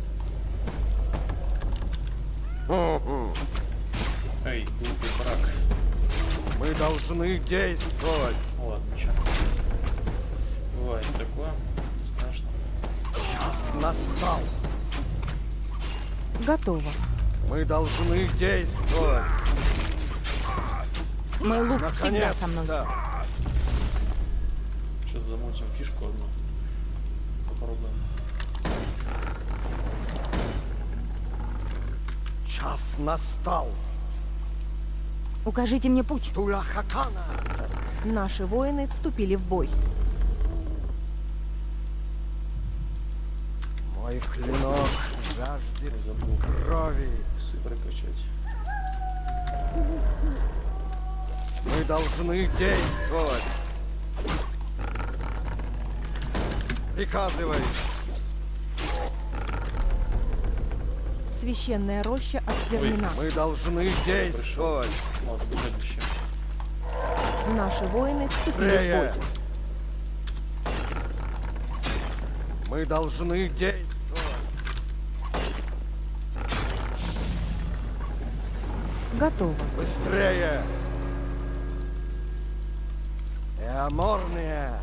Эй, глупый брак. Мы должны действовать. Ладно, чё. Бывает такое. Не страшно. Час настал. Готово. Мы должны действовать. Мой лук всегда со мной. Наконец-то. Сейчас замутим фишку одну. Попробуем. Час настал. Укажите мне путь. Тула Хакана. Наши воины вступили в бой. Мой клинок жаждет Забыл крови. весы прокачать. Мы должны действовать. Приказывай. Священная роща осквернена. Мы должны действовать. Ладно, бежать еще. Наши воины вступили в Рея. бой. Мы должны действовать. Готово. Быстрее. Эаморные.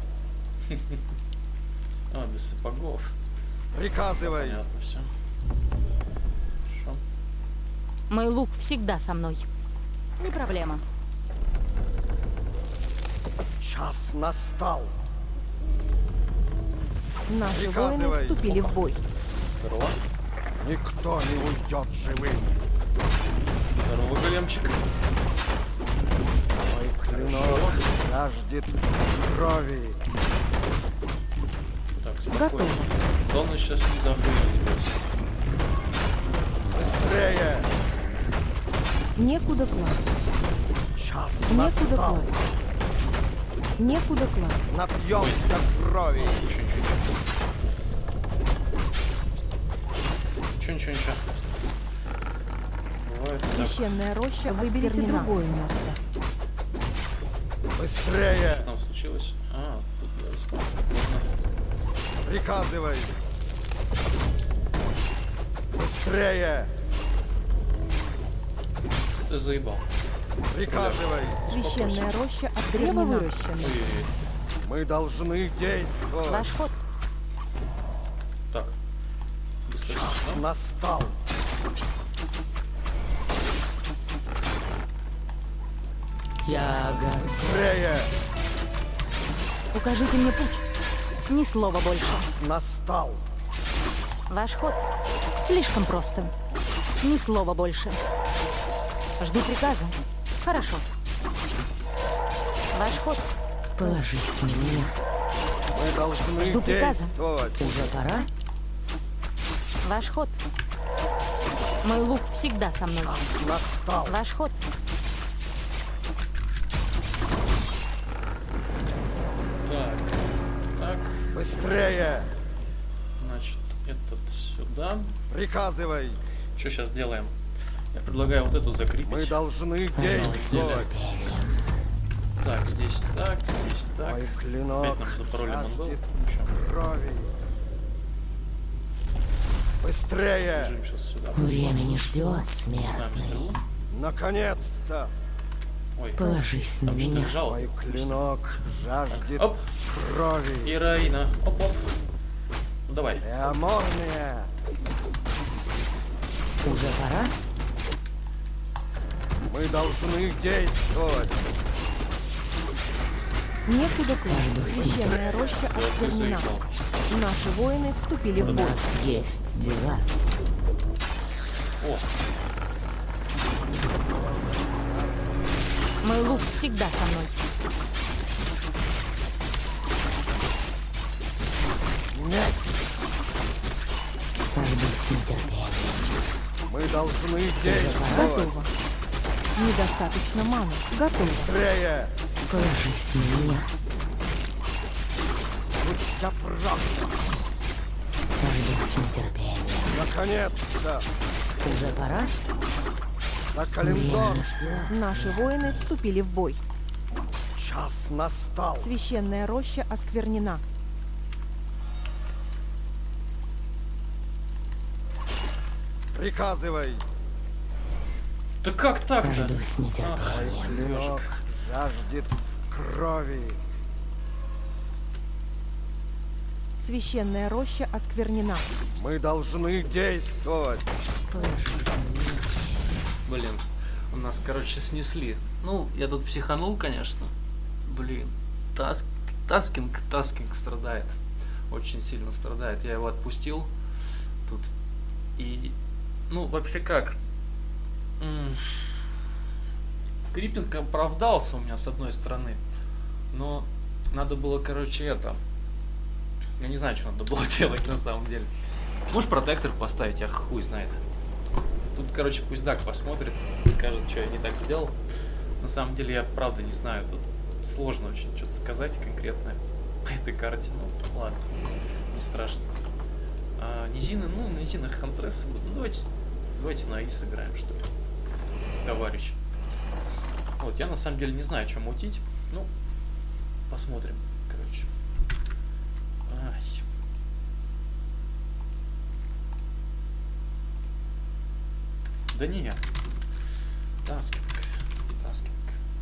А, без сапогов. Приказывай. Понятно все. Хорошо. Мой лук всегда со мной. Не проблема. Час настал. Наши Приказывай. воины вступили в бой. Здорово. Никто не уйдет живым. Здорово, големчик. Мой клинок жаждет крови. Так, спокойно. Готово. Главное сейчас не забыть. Быстрее. Некуда класть. Час Некуда настал. класть. Некуда класть. Напьемся крови. Ничего, ничего, ничего. Ничего, ничего, ничего. Бывает так. Священная роща. Выберите осквернена. другое место. Быстрее. Что там случилось? А, тут я смотрю. Ладно. Приказывай. Быстрее. Ты заебал. Приказывай. Священная роща осквернена. выращена. Ой-ой-ой. Мы должны действовать. Ваш ход. Так. Быстро. Час да? настал. Я готов. Быстрее. Укажите мне путь. Ни слова больше. Час настал. Ваш ход. Слишком просто. Ни слова больше. Жду приказа. Хорошо. Ваш ход. Положись на меня. Мы должны Жду приказа. действовать. Уже пора? Ваш ход. Мой лук всегда со мной. Час настал. Ваш ход. Так. Так. Быстрее. Значит, этот сюда. Приказывай. Что сейчас делаем? Я предлагаю вот эту закрепить. Мы должны Пожалуйста, действовать. терпением. Так, здесь так, здесь так. Мой клинок Опять нам запороли монгол. жаждет Ничего. крови. Быстрее. Бежим сейчас сюда. Время не ждет, Ставим смертный. стрелу. Наконец-то. Ой, Положись на там что меня. лежало? Мой клинок жаждет Оп. крови. Ираина. Оп-оп. Ну, давай. Эаморные. Уже пора? Мы должны действовать. Некуда класть. Каждый Священная роща Да, ты осквернена. заебал. Наши воины вступили в У бой. нас есть дела. О, Мой лук всегда со мной. Нет. Жду с нетерпением. Мы должны действовать. Готово. Недостаточно маны. Готово. Быстрее. Положись на меня. Будь я прав. Жду с нетерпением. Наконец-то. Уже пора? На Время Калимдор. не ждет. Наши воины вступили в бой. Час настал. Священная роща осквернена. Приказывай. да как так-то? Жду с Мой нетерпением. клинок жаждет крови. Священная роща осквернена. Мы должны действовать. Положись на меня. Блин, у нас, короче, снесли. Ну, я тут психанул, конечно. Блин, Таск... Таскинг, Таскинг страдает. Очень сильно страдает. Я его отпустил тут. И, ну, вообще как? М, Криппинг оправдался у меня с одной стороны. Но надо было, короче, это... Я не знаю, что надо было делать на самом деле. Можешь протектор поставить, я хуй знает. Тут, короче, пусть Дак посмотрит, скажет, что я не так сделал. На самом деле, я правда не знаю, тут сложно очень что-то сказать конкретное по этой карте. Ну, ладно. страшно. А, низины, ну, на низинах хантрессы будут. Ну, давайте, давайте на Аи сыграем, что ли, товарищ. Вот, я на самом деле не знаю, что мутить. Ну, посмотрим, короче. Ай. Да не. Таскинг. Таскинг.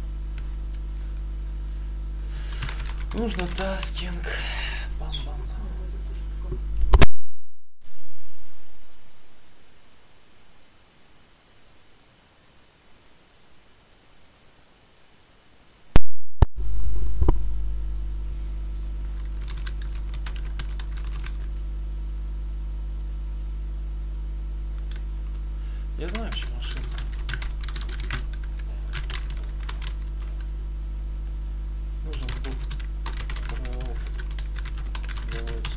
Нужно таскинг. Бам-бам. Я знаю, в чем ошибка. Нужен был прорыв для войск.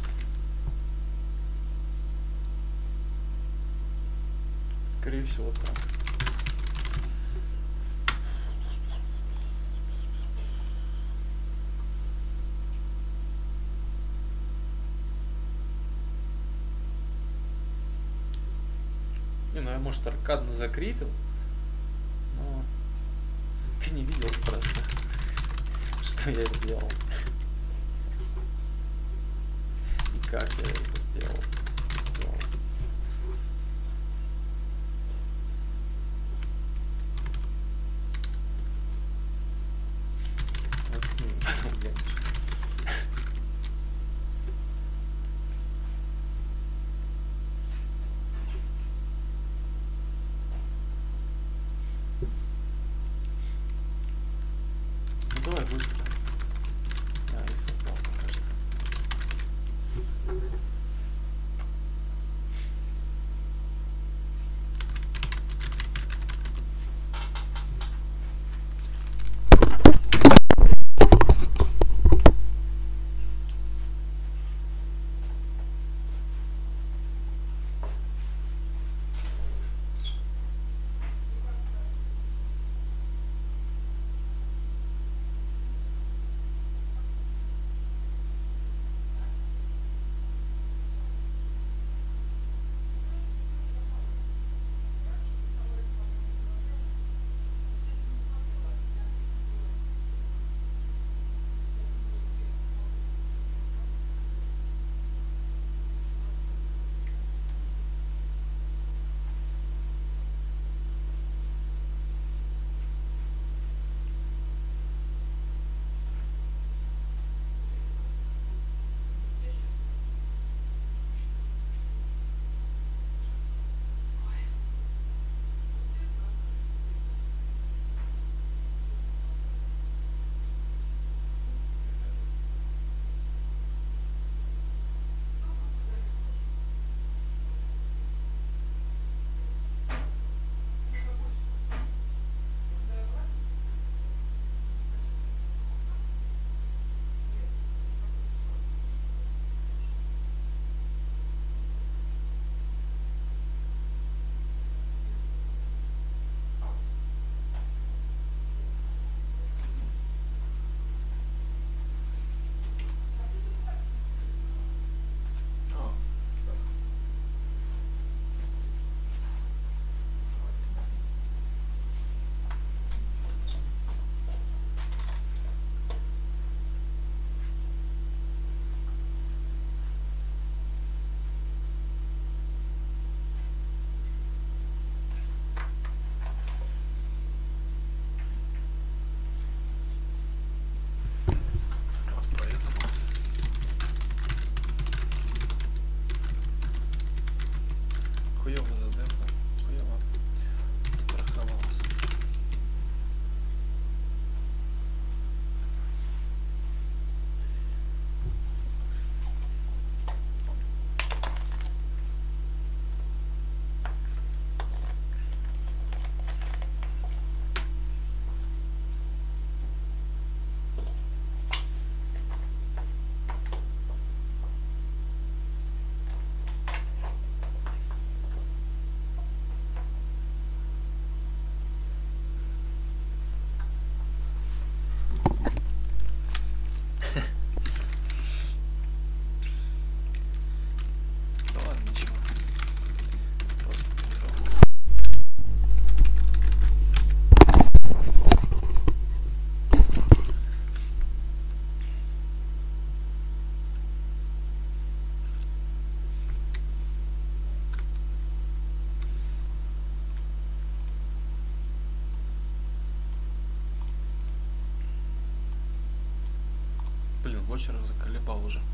Скорее всего, так. Не, ну я, может, аркадно закрепил, но ты не видел просто, что я сделал. И как я это сделал. сделал. Возьми, потом глянешь. Давай быстро. Да, я создал пока что. Вочер заколебал уже.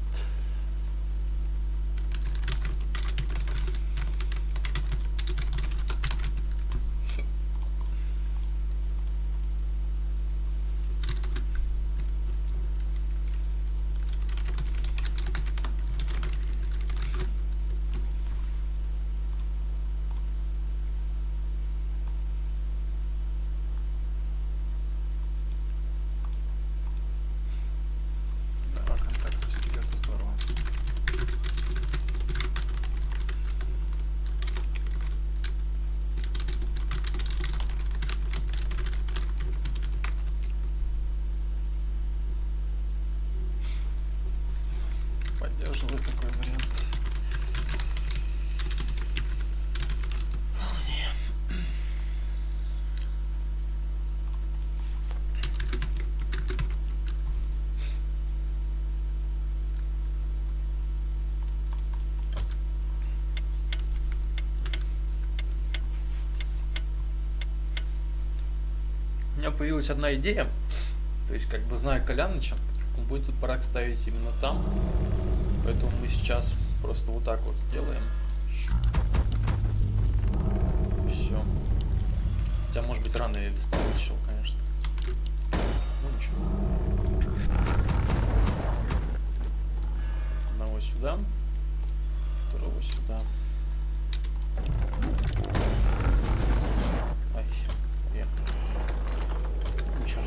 Поддерживаю такой вариант. У меня появилась одна идея, то есть, как бы, зная Коляныча, он будет тут барак ставить именно там, поэтому мы сейчас просто вот так вот сделаем. Все. Хотя, может быть, рано я беспал еще, конечно. Ну ничего. Одного сюда, второго сюда. Ай, поехали. Ничего.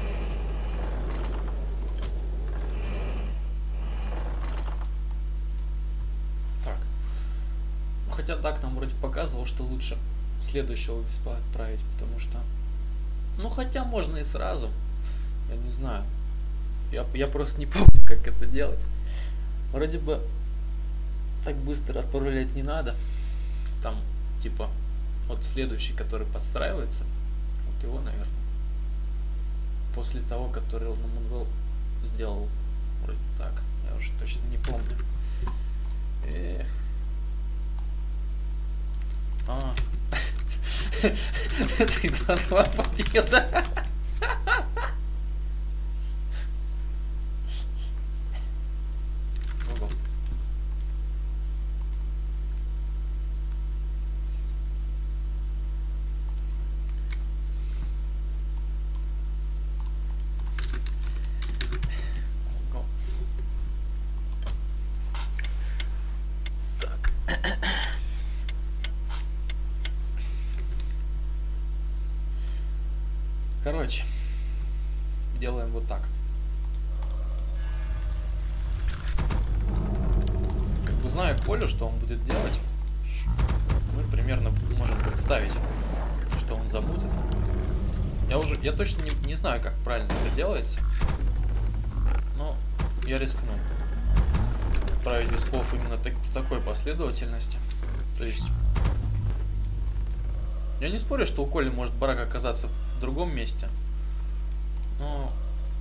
Так. Ну, хотя так нам вроде показывал, что лучше следующего виспа отправить, потому что... Ну, хотя можно и сразу. Я не знаю. Я, я просто не помню, как это делать. Вроде бы так быстро отправлять не надо. Там, типа, вот следующий, который подстраивается, вот его, наверное. После того, который он Монвел сделал. Вроде так. Я уже точно не помню. Эх. А. Тогда два победа. Ого. Ого. Так. Короче, делаем вот так. Как бы, зная Колю, что он будет делать, мы примерно можем представить, что он замутит. Я уже, я точно не, не знаю, как правильно это делается, но я рискну отправить виспов именно так, в такой последовательности. То есть, я не спорю, что у Коли может барак оказаться в другом месте, но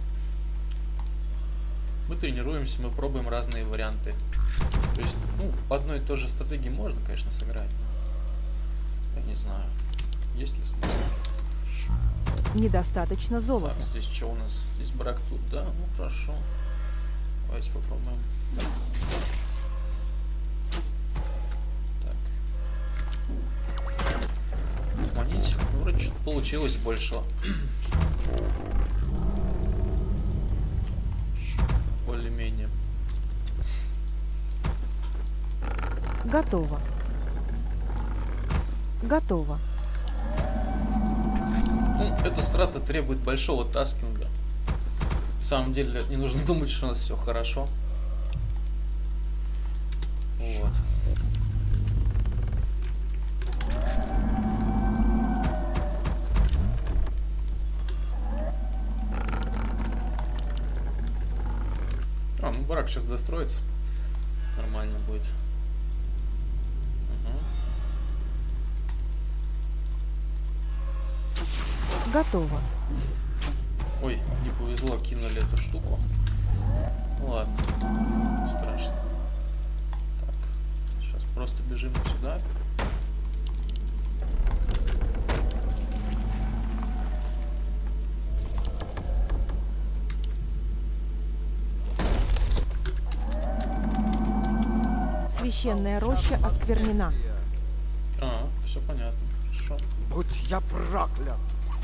мы тренируемся, мы пробуем разные варианты. То есть, ну, по одной и той же стратегии можно, конечно, сыграть, но я не знаю, есть ли смысл. Недостаточно золота. Так, здесь что у нас? Здесь барак тут, да? Ну, хорошо. Давайте попробуем. Манить. Ну, вроде что-то получилось большего. Более-менее. Готово. Готово. Ну, эта страта требует большого таскинга. На самом деле, не нужно думать, что у нас все хорошо. Вот. А, ну барак сейчас достроится. Нормально будет. Угу. Готово. Ой, не повезло, кинули эту штуку. Ну ладно, не страшно. Так, сейчас просто бежим сюда. Священная роща осквернена. А, все понятно. Хорошо. Будь я проклят.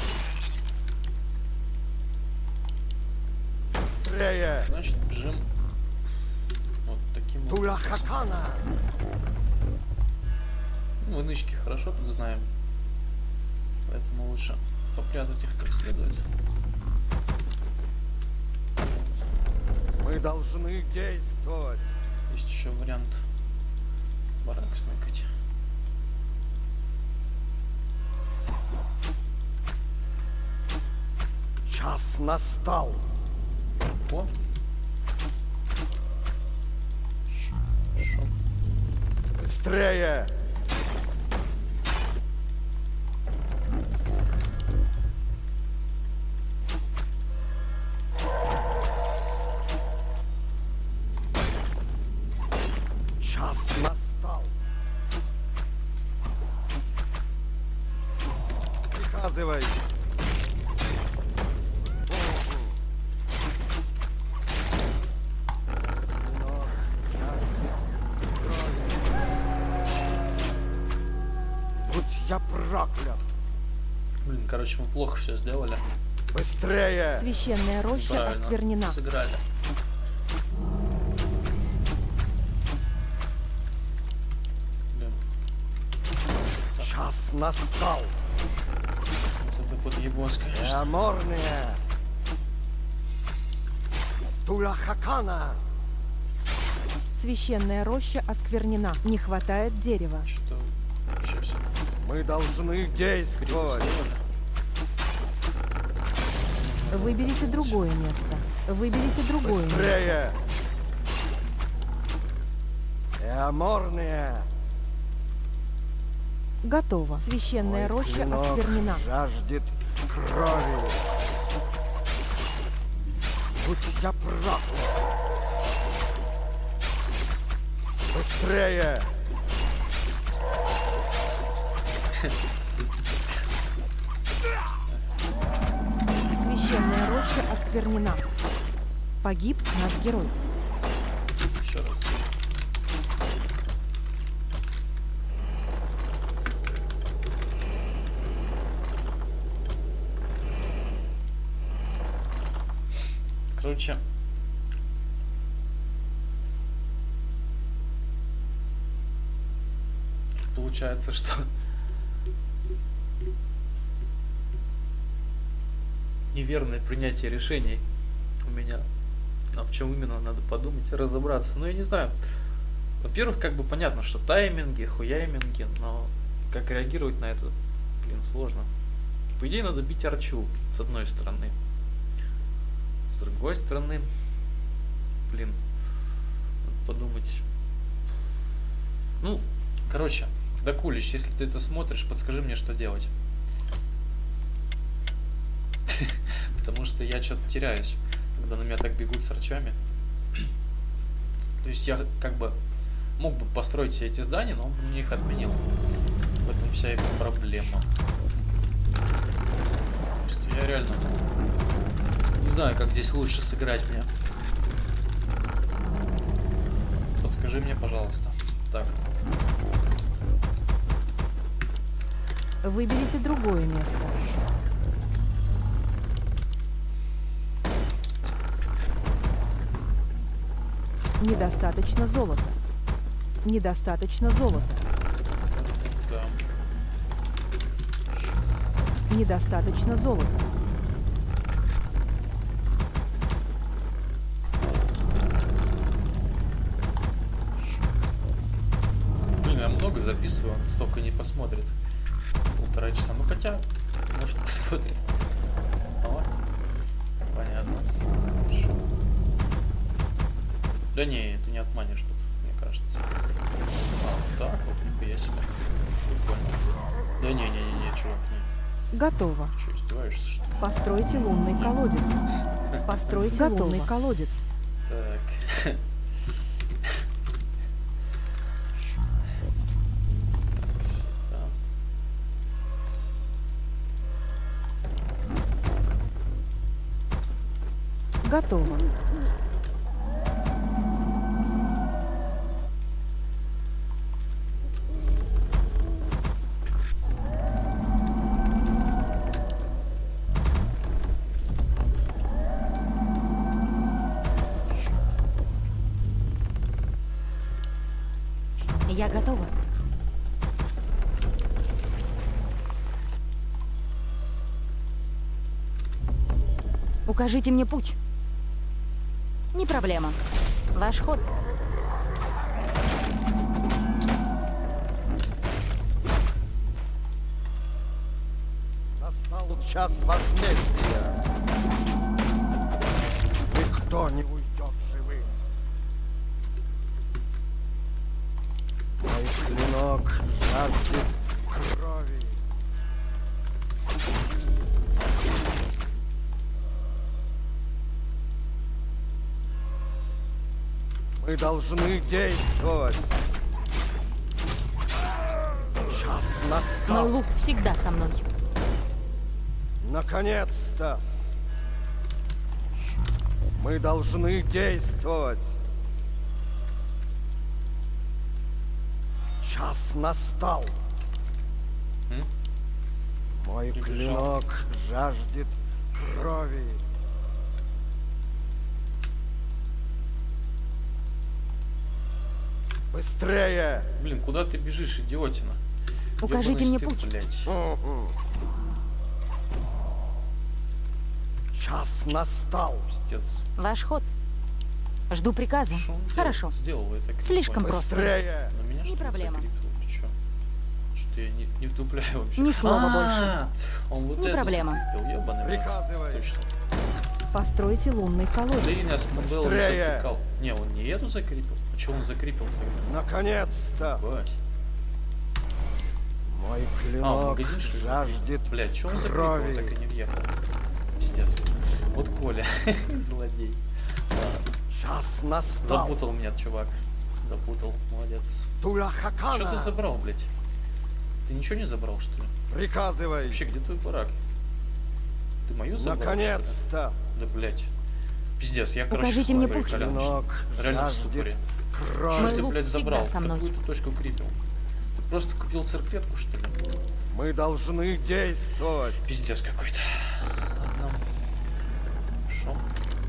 Быстрее! Значит, бежим вот таким вот. Тула Хакана! Ну, нычки хорошо тут знаем. Поэтому лучше попрятать их как следует. Мы должны действовать. Есть еще вариант барак сныкать. Час настал. О! Хорошо. Быстрее! Час настал. Приказывай. Будь я проклят. Блин, короче, мы плохо все сделали. Быстрее! Священная роща Правильно. осквернена. Сыграли. Блин, Час настал. вот это подъебос, конечно. Неаморные. Тула Хакана. Священная роща осквернена. Не хватает дерева. Что-то вообще все Мы должны действовать. сделали. Выберите другое место. Выберите другое место. Быстрее! Неаморные. Готово. Священная Мой роща клинок осквернена. жаждет крови. Будь я проклят. Быстрее! Священная роща осквернена. Погиб наш герой. Еще раз. Короче, получается, что неверное принятие решений у меня. А в чем именно, надо подумать, разобраться. Ну, я не знаю. Во-первых, как бы понятно, что тайминги, хуяйминги, но как реагировать на это, блин, сложно. По идее, надо бить Арчу, с одной стороны. С другой стороны, блин, надо подумать. Ну, короче, Дакулич, если ты это смотришь, подскажи мне, что делать. Потому что я что-то теряюсь, когда на меня так бегут с арчами. То есть я как бы мог бы построить все эти здания, но он бы мне их отменил. В этом вся и проблема. То есть я реально не знаю, как здесь лучше сыграть мне. Подскажи мне, пожалуйста. Так. Выберите другое место. Недостаточно золота. Недостаточно золота. Да. Недостаточно золота. Блин, я много записываю, он столько не посмотрит. Полтора часа. Ну хотя, может, посмотрит. О, понятно. Хорошо. Да не, ты не отманишь тут, мне кажется. А, вот так вот, нихуя себе. Прикольно. Да не-не-не, чувак, не. Готово. Что, издеваешься, что ли? Постройте лунный колодец. Постройте лунный колодец. Так. Сюда. Готово. Укажите мне путь. Не проблема. Ваш ход. Настал час возмездия. Никто не уйдет живым. Мой клинок жаждет крови. Мы должны действовать. Час Мой настал. лук всегда со мной. Наконец-то! Мы должны действовать. Час настал. М? Мой Прибежал. клинок жаждет крови. Быстрее! Блин, куда ты бежишь, идиотина? Укажите Ёбаный мне стыд, путь. блядь. Мгм. Час настал. Пиздец. Ваш ход. Жду приказа. Что он Хорошо. сделал? Сделал, я так и не Слишком понял. просто. Быстрее! Но меня Не что-то проблема. закрепило, ты чё? Что я не, не вдупляю вообще. Ни слова А, Он вот Не это проблема. закрепил, ёбаный в рот. Приказывай. Точно. Постройте лунный колодец. Блин, я с Мобелом Быстрее. затыкал. Не, он не эту закрепил. А что он закрепил тогда? Наконец-то! Бать. Мой А, в клинок магазин, что ли? жаждет Блядь, что он крови. закрепил, так и не въехал. Пиздец. Вот Коля, злодей. Ладно. Час настал. Запутал меня, чувак. Запутал, молодец. Туля Что ты Хакана. забрал, блядь? Ты ничего не забрал, что ли? Приказывай. Вообще, где твой барак? Ты мою забрал, что ли? Наконец-то. Да, блядь. Пиздец, я, короче, Укажите мне слабый, путь. Коляныч. Клинок Реально в жаждет ступоре. Что крови. ты, лук блядь, всегда забрал? со мной. Какую-то точку крипил. Ты просто купил цирклетку, что ли? Мы должны действовать. Пиздец какой-то. Ладно. Хорошо.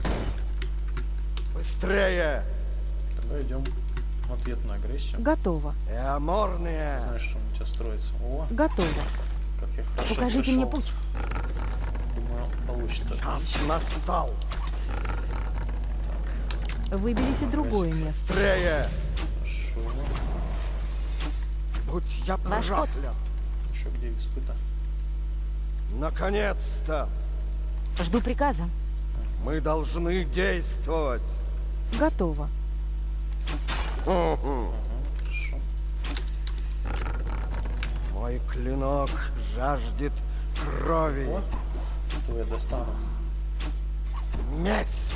Быстрее. Тогда идем в ответную агрессию. Готово. Эаморные. Знаешь, что у тебя строится. О, Готово. как я хорошо Укажите мне пришел. путь. Думаю, получится. Час настал. Выберите другое место. Быстрее. Хорошо. Будь я Ваш ход. проклят. Еще где испыта? Наконец-то. Жду приказа. Мы должны действовать. Готово. Мгм. Ага, хорошо. Мой клинок жаждет крови. Вот. То я достану. Месть.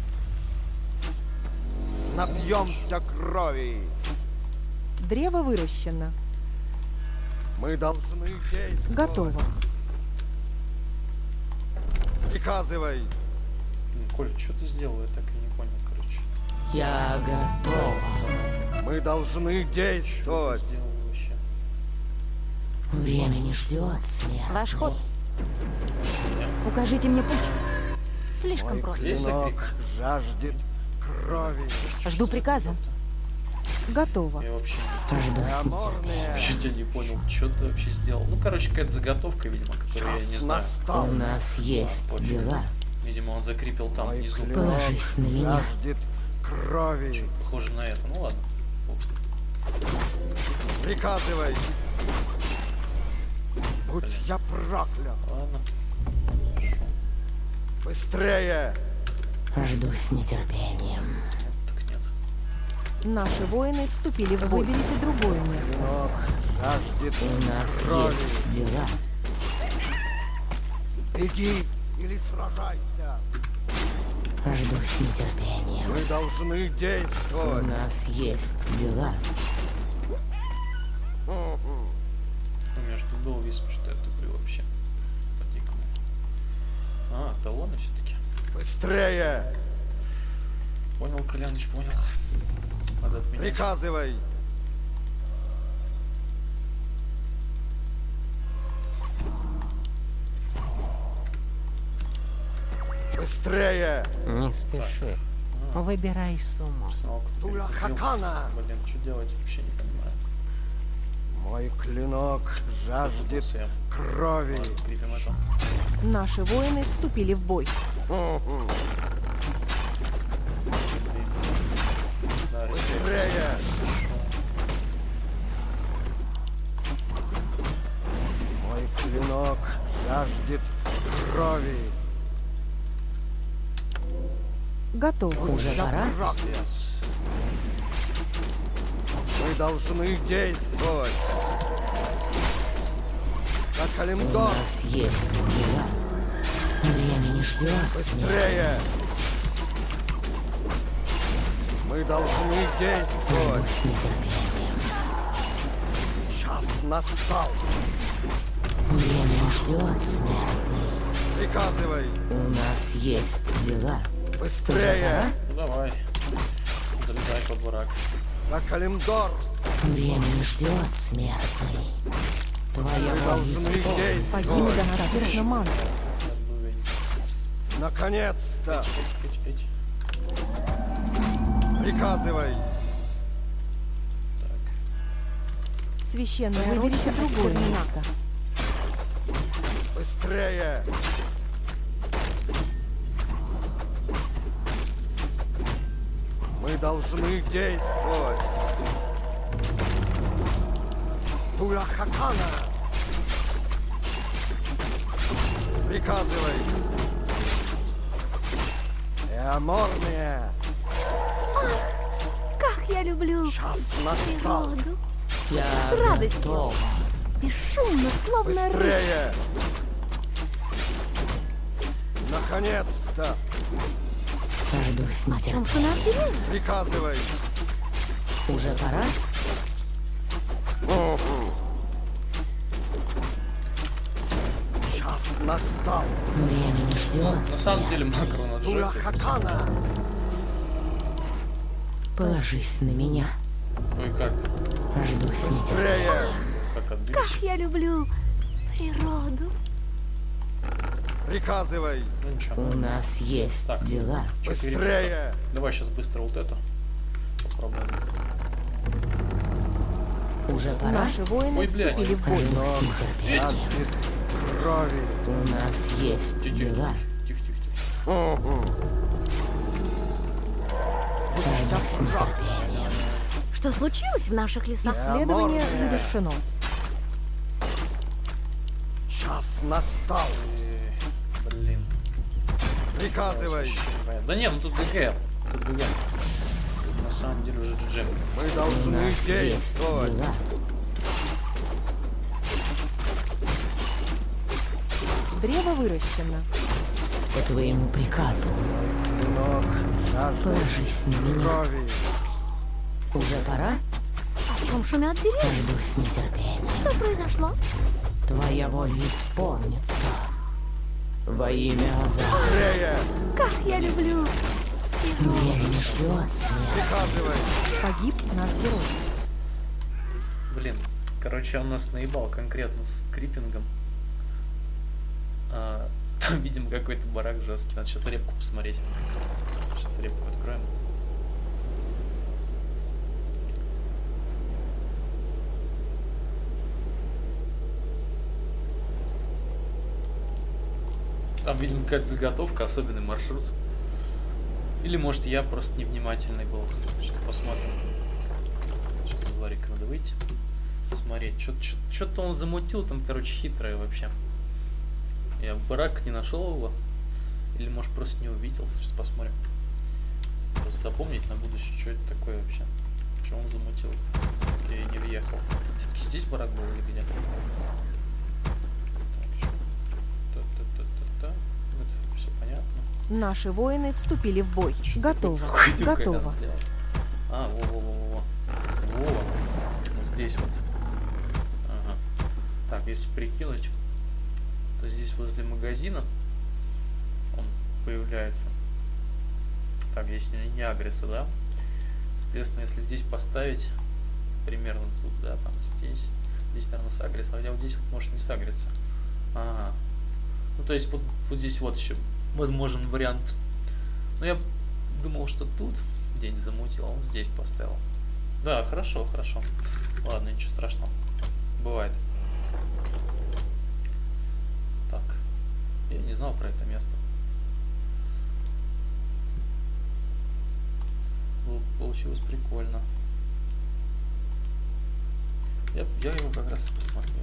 Напьемся крови. Древо выращено. Мы должны действовать. Готово. Приказывай. Блин, Коль, что ты сделал? Я так и не понял, короче. Я готова. Мы должны Что ты действовать. сделал вообще? Время не ждет смерти. Ваш ход. Укажите мне путь. Слишком Мой просто. Здесь клинок закрепим. жаждет крови. Жду приказа. Готово. Я вообще, Жду с Эаморные. вообще тебя не понял, что ты вообще сделал. Ну, короче, какая-то заготовка, видимо, которую я не Час знаю. настал. У нас есть понял. дела. Видимо, он закрепил там Мой внизу. клинок Положись на меня. жаждет крови. Чё, похоже на это. Ну ладно. Бог с ним. Приказывай. Будь я проклят. Ладно. Хорошо. Быстрее. Жду с нетерпением. Вот так нет. Наши воины вступили в бой. Выберите другое место. Клинок жаждет У нас крови. есть дела. Беги или сражайся. Жду с нетерпением. Мы должны У действовать. нас есть дела. Мгм. У меня что был весь, что я туплю вообще. По-дикому. А, талоны все-таки. Быстрее. Понял, Коляныч, понял. Надо отменять. Приказывай. Быстрее. Не спеши. Выбирай сумму. Арсеналку теперь Туля купил. Хакана. Блин, что делать, вообще не понимаю. Мой клинок жаждет Запутался я. крови. Ладно, крепим это. Наши воины вступили в бой. Да, респект. Быстрее! Мой клинок жаждет крови. Готово. Уже пора? Мы должны действовать. За У Калимдор! нас есть дела. Время не ждет смерти. Быстрее! Мы должны Жду действовать. с нетерпением. Час настал. Время не ждет смертный. Приказывай. У нас есть дела. Быстрее! Ну давай. Залезай под барак. За Калимдор! Время не ждет смертный. Твоя Мы воля должны исполнится. Погиб действовать. достаточно маны. Наконец-то! Эть, эть, эть. Приказывай. Так. Священная роща другое место. Быстрее! Мы должны действовать. Турахакана! Приказывай. Эаморния! Как я люблю Час настал. природу. Я С радостью. готова. Бесшумно, словно рысь. Быстрее! Наконец-то! Жду с нетерпением. Шумшина в деревне. Приказывай. Уже пора? Час настал. Время не ждет На самом смерти. деле макро надо жать. Турахакана! Положись на меня. Ой, как? Жду с нетерпением. Быстрее! Как отбились? Как я люблю природу. Приказывай. Ну ничего. У нас есть Так. дела. Четыре. Быстрее! Давай сейчас быстро вот эту. Попробуем. Уже пора? Наши воины Ой, блядь. вступили в бой. Жду с нетерпением. Жаждет крови. У нас есть Тихо, дела. тихо, тихо, тихо. Жду с нетерпением. Что случилось в наших лесах? Исследование Аморния. завершено. Час настал. Эх, Блин. Приказывай. Да нет, ну тут ГГ. Тут ГГ. Тут на самом деле уже джи джи. Мы У должны нас есть действовать. дела. Древо выращено. По твоему приказу. Клинок жаждет Положись на меня. крови. Уже пора? О чем шумят деревья? Жду с нетерпением. Что произошло? Твоя воля исполнится. Во имя Азара. Быстрее! Как я люблю природу. Время не ждет смерти. Приказывай. Погиб наш герой. Блин. Короче, он нас наебал конкретно с крипингом. А, там, видимо, какой-то барак жесткий. Надо сейчас репку посмотреть. Сейчас репку откроем. Там, видимо, какая-то заготовка, особенный маршрут. Или, может, я просто невнимательный был. Сейчас посмотрим. Сейчас из дворика надо выйти. Смотреть. Что-то он замутил там, короче, хитрое вообще. Я в барак не нашел его. Или, может, просто не увидел. Сейчас посмотрим. Просто запомнить на будущее, что это такое вообще. Что он замутил. Я не въехал. Все-таки здесь барак был или где? Та-та-та-та-та. Это все понятно. Наши воины вступили в бой. Готово. Хуйню когда Готово. сделал. А, во-во-во-во-во. Во. Вот здесь вот. Ага. Так, если прикинуть, то здесь возле магазина он появляется. Так, если не агресса, да? Соответственно, если здесь поставить примерно тут, да, там здесь, здесь, наверное, сагрится, хотя вот здесь вот может не сагриться. Ага. Ну, то есть вот, вот здесь вот еще возможен вариант. Но я думал, что тут день замутил, а он здесь поставил. Да, хорошо, хорошо. Ладно, ничего страшного. Бывает. Так. Я не знал про это место. получилось прикольно. Я, я его как раз и посмотрел.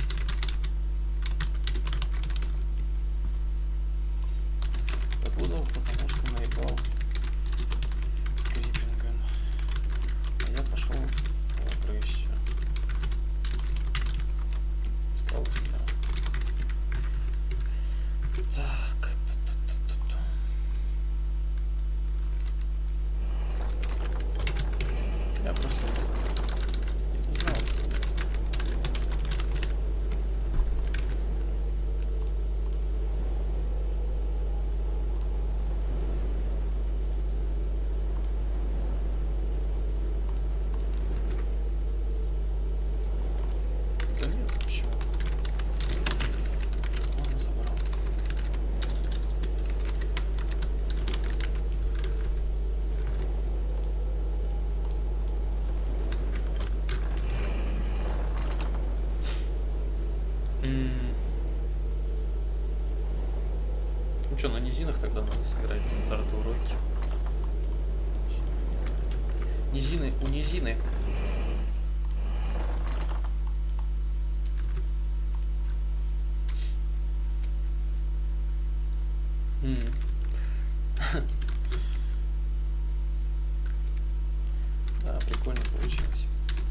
Буду, потому что наебал с крипингом. А я пошел в агрессию. Сказал тебя. Так. Я просто не узнал этого места. Да нет, почему? Он забрал. Ну что, на низинах тогда надо сыграть на уроки. Низины, у низины. М. Да, прикольно получилось.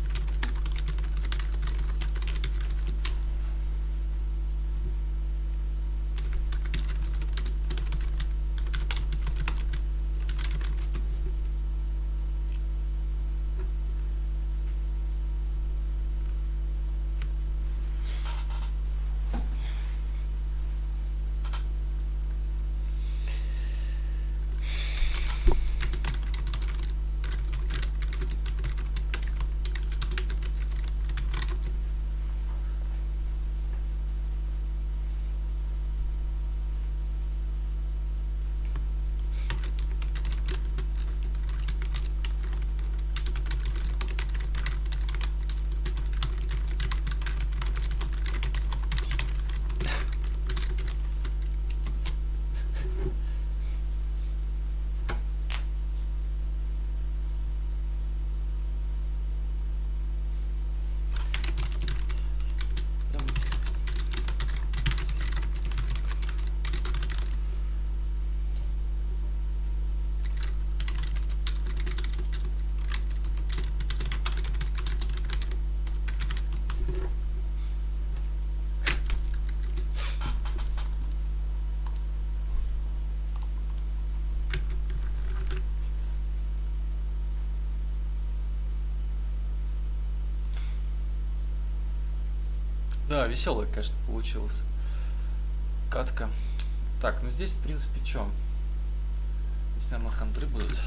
Да, веселая, конечно, получилась катка. Так, ну здесь, в принципе, что? Здесь, наверное, хандры будут.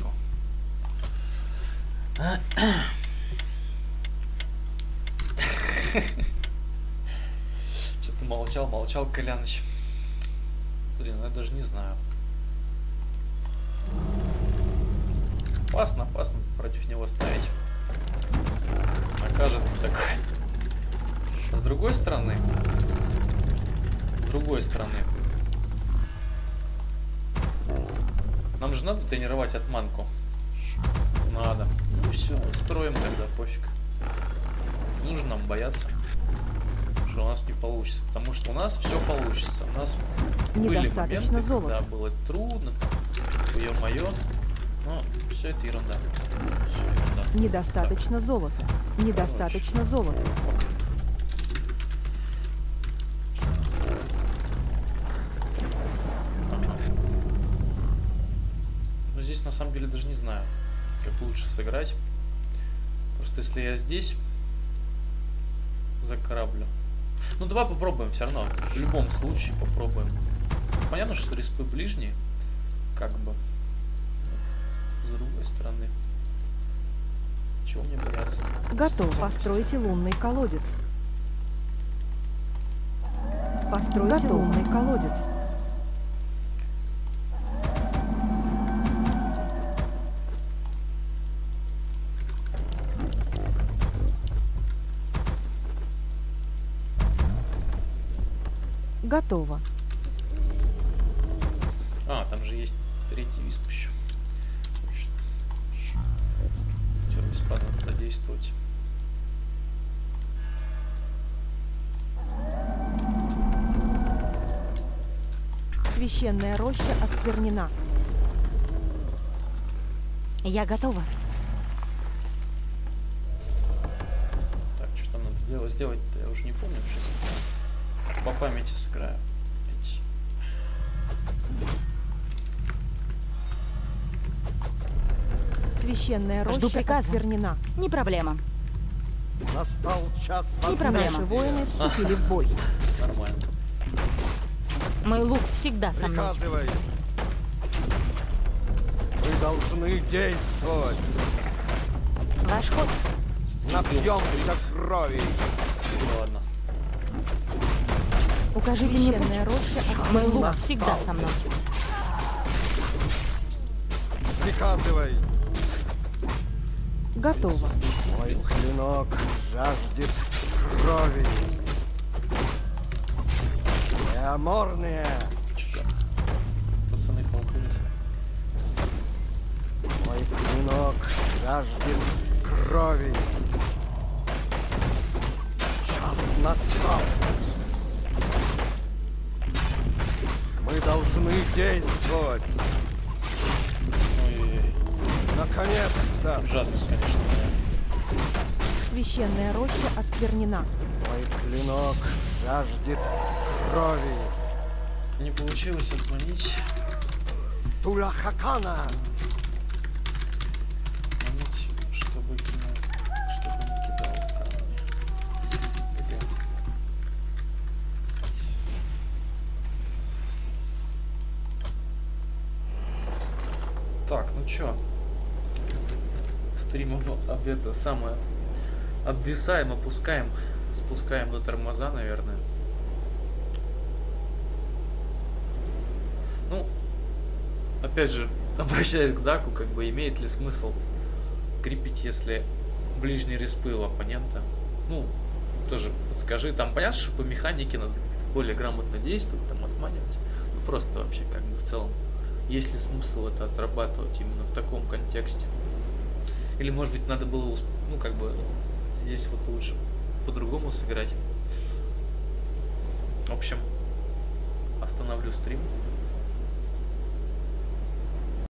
Что-то молчал, молчал Коляныч. Блин, я даже не знаю. Опасно, опасно против него ставить. Окажется такой. С другой стороны, с другой стороны, нам же надо тренировать отманку. Надо. Ну все, строим тогда, пофиг. Не нужно нам бояться, что у нас не получится, потому что у нас все получится. У нас Недостаточно были моменты, золота. когда было трудно, ё-моё, но все это ерунда. Всё ерунда. Недостаточно Так. золота. Недостаточно золота. Здесь на самом деле даже не знаю, как лучше сыграть. Просто если я здесь закораблю. Ну давай попробуем все равно. В любом случае попробуем. Понятно, что респы ближние. Как бы. С другой стороны. Чего мне бояться? Готов. Постройте лунный колодец. Постройте лунный колодец. Готово. А, там же есть третий висп еще. Точно. действовать. Священная роща осквернена. Я готова. Так, что там надо делать? Сделать-то я уже не помню. Сейчас по памяти сыграю. Священная Жду роща приказа. осквернена. Не проблема. Настал час Не проблема. Наши воины вступили в бой. Нормально. Мой лук всегда со мной. Приказывай. Мы должны действовать. Ваш ход. Напьемся крови. Ладно. Укажите мне путь. Священная роща Мой лук осквернена. всегда со мной. Приказывай. Готово. Мой клинок жаждет крови. Неаморные. Что там? Пацаны полкались. Мой клинок жаждет крови. Час настал. Мы должны действовать. Ой-ой-ой. Наконец-то. Жадность, конечно, да. Священная роща осквернена. Мой клинок жаждет крови. Не получилось отклонить. Тулахакана. Отклонить, чтобы кинул, чтобы не кидал камни. Г Г. Так, ну чё? Стрим об, об это самое. Обвисаем, опускаем. Спускаем до тормоза, наверное. Ну, опять же, обращаясь к Даку, как бы имеет ли смысл крепить, если ближний респы у оппонента? Ну, тоже подскажи. Там понятно, что по механике надо более грамотно действовать, там отманивать. Ну, просто вообще, как бы в целом, есть ли смысл это отрабатывать именно в таком контексте? Или, может быть, надо было, ну, как бы, здесь вот лучше по-другому сыграть. В общем, остановлю стрим.